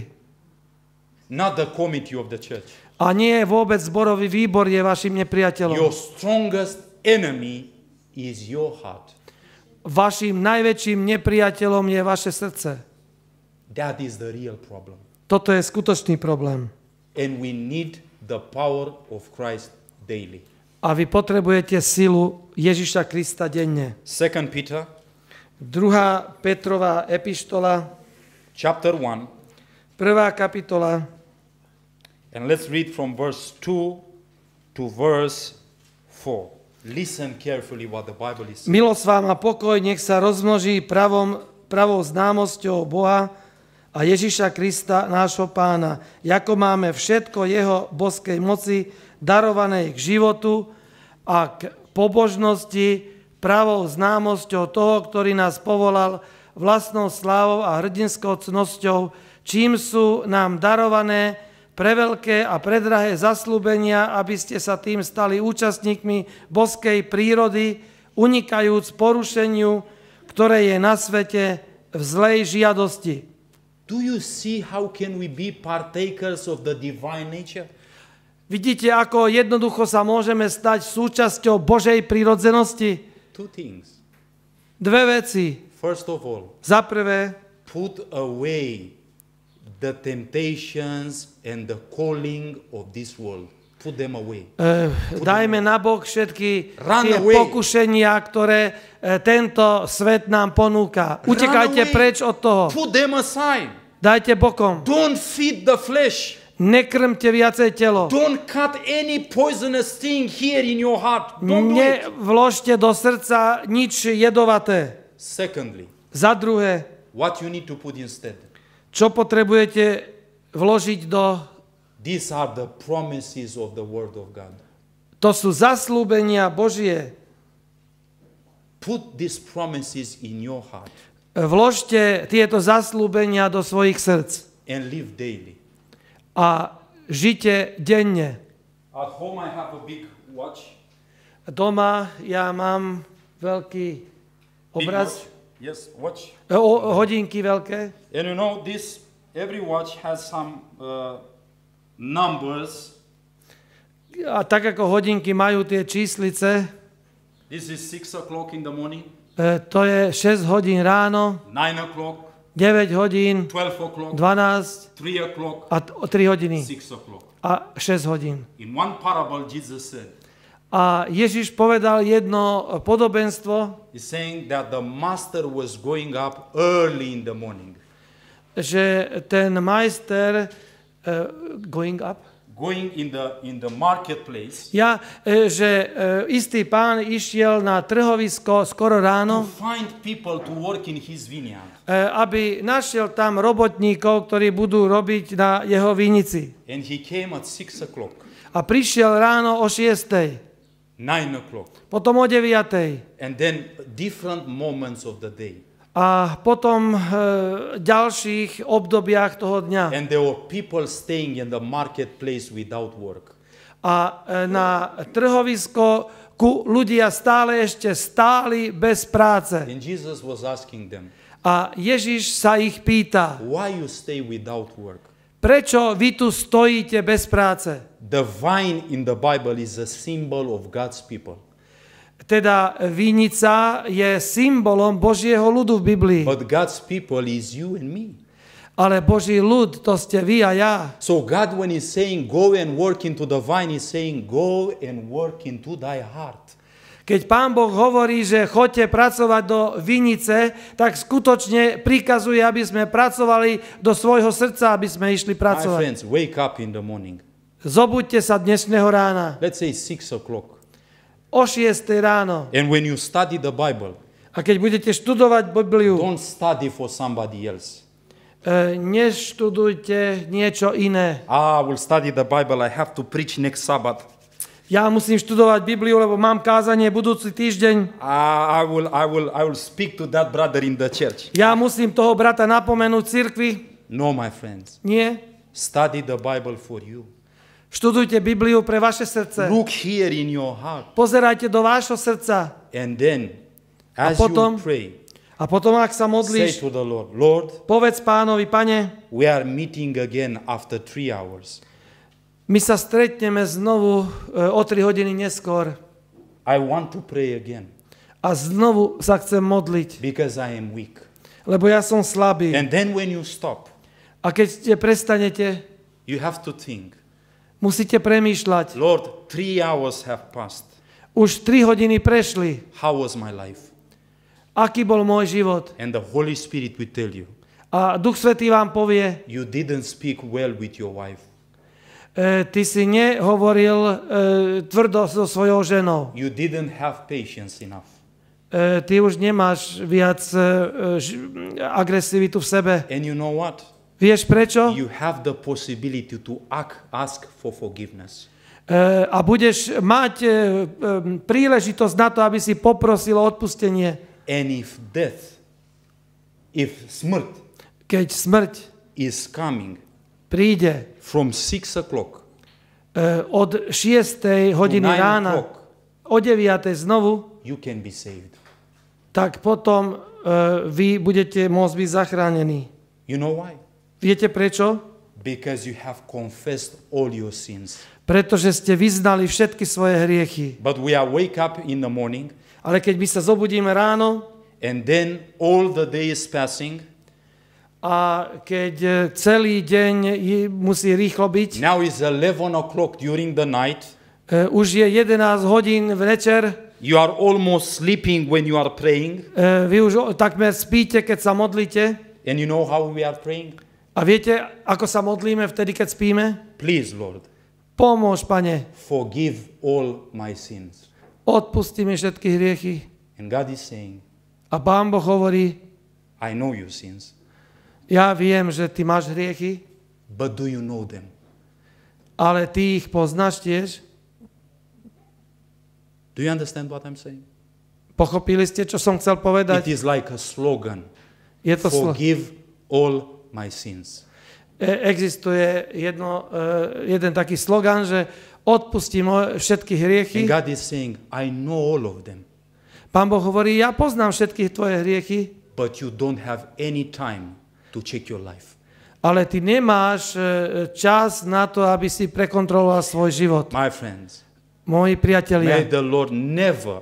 Not the committee of the church.
A nie vôbec zborový výbor je vašim nepriateľom.
Your strongest enemy is your heart.
Vašim najväčším nepriateľom je vaše srdce.
That is the real problem.
Toto je skutočný problém.
And we need the power of Christ daily.
A vy potrebujete silu Ježiša Krista denne.
2 Peter
2. Petrová epištola,
chapter 1.
1. kapitola,
And let's read from verse 2 to verse 4. Listen carefully what the Bible is saying.
milosť vám a pokoj nech sa rozmnoží pravou známosťou Boha a Ježiša Krista, nášho Pána, ako máme všetko jeho boskej moci darovanej k životu a k pobožnosti pravou známosťou toho, ktorý nás povolal vlastnou slávou a hrdinskou cnosťou, čím sú nám darované preveľké a predrahé zasľúbenia, aby ste sa tým stali účastníkmi boskej prírody, unikajúc porušeniu, ktoré je na svete v zlej žiadosti.
Do you see how can we be partakers of the divine nature?
Vidíte, ako jednoducho sa môžeme stať súčasťou Božej prírodzenosti?
Two things.
Dve veci.
First of all,
Za prvé,
put away the temptations and the calling of this world. Put them away.
dajme nabok všetky
Run
tie
away.
pokušenia, ktoré tento svet nám ponúka. Utekajte
away.
preč od toho.
Put them aside.
Dajte bokom.
Don't feed the flesh.
Nekrmte viacej telo.
Don't cut any poisonous thing here in your heart. Don't do it.
Nevložte do srdca nič jedovaté.
Secondly,
Za druhé,
what you need to put instead.
čo potrebujete vložiť do...
These are the promises of the Word of God.
To sú zasľúbenia Božie.
Put these promises in your heart
Vložte tieto zasľúbenia do svojich srdc
and live daily.
a žite denne.
At home I have a big watch.
Doma ja mám veľký
Big
obraz,
watch. Yes, watch.
hodinky veľké.
And you know this, every watch has some numbers.
A tak ako hodinky majú tie číslice,
This is 6 o'clock in the morning,
to je 6 hodín ráno,
9 o'clock,
9 hodín,
12 o'clock,
12
3 o'clock,
a 3 hodiny
6 o'clock.
a 6 hodín.
In one parable, Jesus said,
A Ježiš povedal jedno podobenstvo,
he's saying that the master was going up early in the morning.
že ten majster going up,
going in the marketplace
že istý pán išiel na trhovisko skoro
to
ráno,
find people to work in his vineyard.
aby našiel tam robotníkov, ktorí budú robiť na jeho vinici.
And he came at 6 o'clock,
A prišiel ráno o 6:00,
9 o'clock,
potom o 9:00
and then different moments of the day.
a potom ďalších obdobiach toho dňa.
And there were people staying in the marketplace without work.
A na trhovisko ľudia stále ešte stáli bez práce.
And Jesus was asking them,
A Ježiš sa ich pýta,
why you stay without work?
prečo vy tu stojíte bez práce?
The vine in the Bible is a symbol of God's people.
Teda vinica je symbolom Božieho ľudu v Biblii.
But God's people is you and me.
Ale Boží ľud, to ste vy a ja.
So God, when he's saying go and work into the vine, he's saying go and work into thy heart.
Keď Pán Boh hovorí, že choďte pracovať do vinice, tak skutočne prikazuje, aby sme pracovali do svojho srdca, aby sme išli
My
pracovať.
friends, wake up in the morning.
Zobuďte sa dnešného rána.
Let's say 6 o'clock.
O 6:00 ráno.
And when you study the Bible,
A keď budete študovať Bibliu,
don't study for somebody else.
neštudujte niečo iné.
I will study the Bible. I have to preach next Sabbath.
Ja musím študovať Bibliu, lebo mám kázanie budúci týždeň.
I will speak to that brother in the church.
Ja musím toho brata napomenúť v cirkvi.
No, my friends.
Nie.
Study the Bible for you.
Študujte Bibliu pre vaše srdce.
Look here in your heart.
Pozerajte do vášho srdca.
And then, as
potom-
you pray,
A potom, ak sa
say
modlíš,
to the Lord, Lord,
povedz Pánovi, Pane,
we are meeting again after 3 hours.
my sa stretneme znovu o 3 hodiny neskôr.
I want to pray again
A znovu sa chcem modliť,
because I am weak.
lebo ja som slabý.
And then when you stop,
A keď prestanete,
you have to think,
musíte premýšľať.
Lord, 3 hours have passed.
Už 3 hodiny prešli.
How was my life?
Aký bol môj život?
And the Holy Spirit will tell you,
A Duch Svätý vám povie,
you didn't speak well with your wife.
ty si nehovoril tvrdo so svojou ženou.
You didn't have patience enough.
Ty už nemáš viac agresivitu v sebe.
And you know what?
Vieš prečo?
You have the possibility to ask for forgiveness.
A budeš mať príležitosť na to, aby si poprosil o odpustenie.
And if death, if smrt
Keď smrť
is coming
príde
from 6 o'clock
od 6. hodiny
9
rána,
o'clock,
o 9. znovu,
you can be saved.
tak potom vy budete môcť byť zachránení.
You know why?
Viete prečo?
Because you have confessed all your sins.
Pretože ste vyznali všetky svoje hriechy.
But we are wake up in the morning,
Ale keď my sa zobudíme ráno
and then all the day is passing.
a keď celý deň musí rýchlo byť,
Now is 11 o'clock during the night.
už je 11 hodín večer,
You are almost sleeping when you are praying.
vy už takmer spíte, keď sa modlíte.
And you know how we are praying?
A viete, ako sa modlíme vtedy, keď spíme?
Please, Lord,
Pomôž, Pane,
forgive all my sins.
odpusti mi všetky hriechy.
And God is saying,
A Pán Boh hovorí,
I know your sins,
ja viem, že ty máš hriechy,
but do you know them?
ale ty ich poznáš tiež.
Do you understand what I'm saying?
Pochopili ste, čo som chcel
It
povedať?
is like a slogan.
Je to
Forgive all my sins.
Existuje jeden taký slogan, že odpustí všetky hriechy.
And God is saying, I know all of them,
Pán Boh hovorí, ja poznám všetky tvoje hriechy,
but you don't have any time to check your life.
ale ty nemáš čas na to, aby si prekontroloval svoj život.
My friends,
Moji
may
priatelia,
the Lord never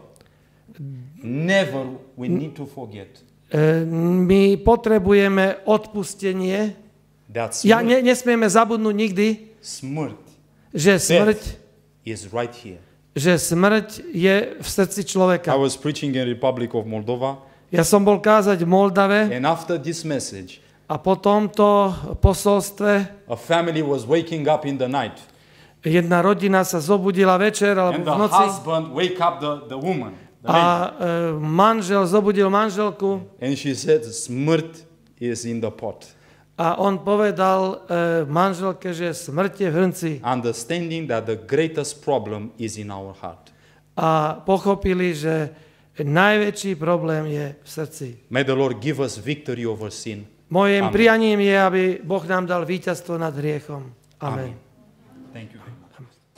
we need to forget
my potrebujeme odpustenie.
that
Nesmieme zabudnúť nikdy,
smrt
že smrť,
is right here.
že smrť je v srdci
I
človeka.
was preaching in Republic of Moldova,
Ja som bol kázať v Moldave
and after this message,
a po tomto posolstve
a family was waking up in the night.
Jedna rodina sa zobudila večer alebo
and
v
the
noci
husband wake up the woman. The
a
lady.
manžel zobudil manželku
And she said, smrt is in the pot.
a on povedal manželke, že smrť je v hrnci.
Understanding that the greatest problem is in our heart.
A pochopili, že najväčší problém je v srdci.
May the Lord give us victory over sin.
Mojím
Amen.
prianím je, aby Boh nám dal víťazstvo nad hriechom. Amen.
Thank you very much.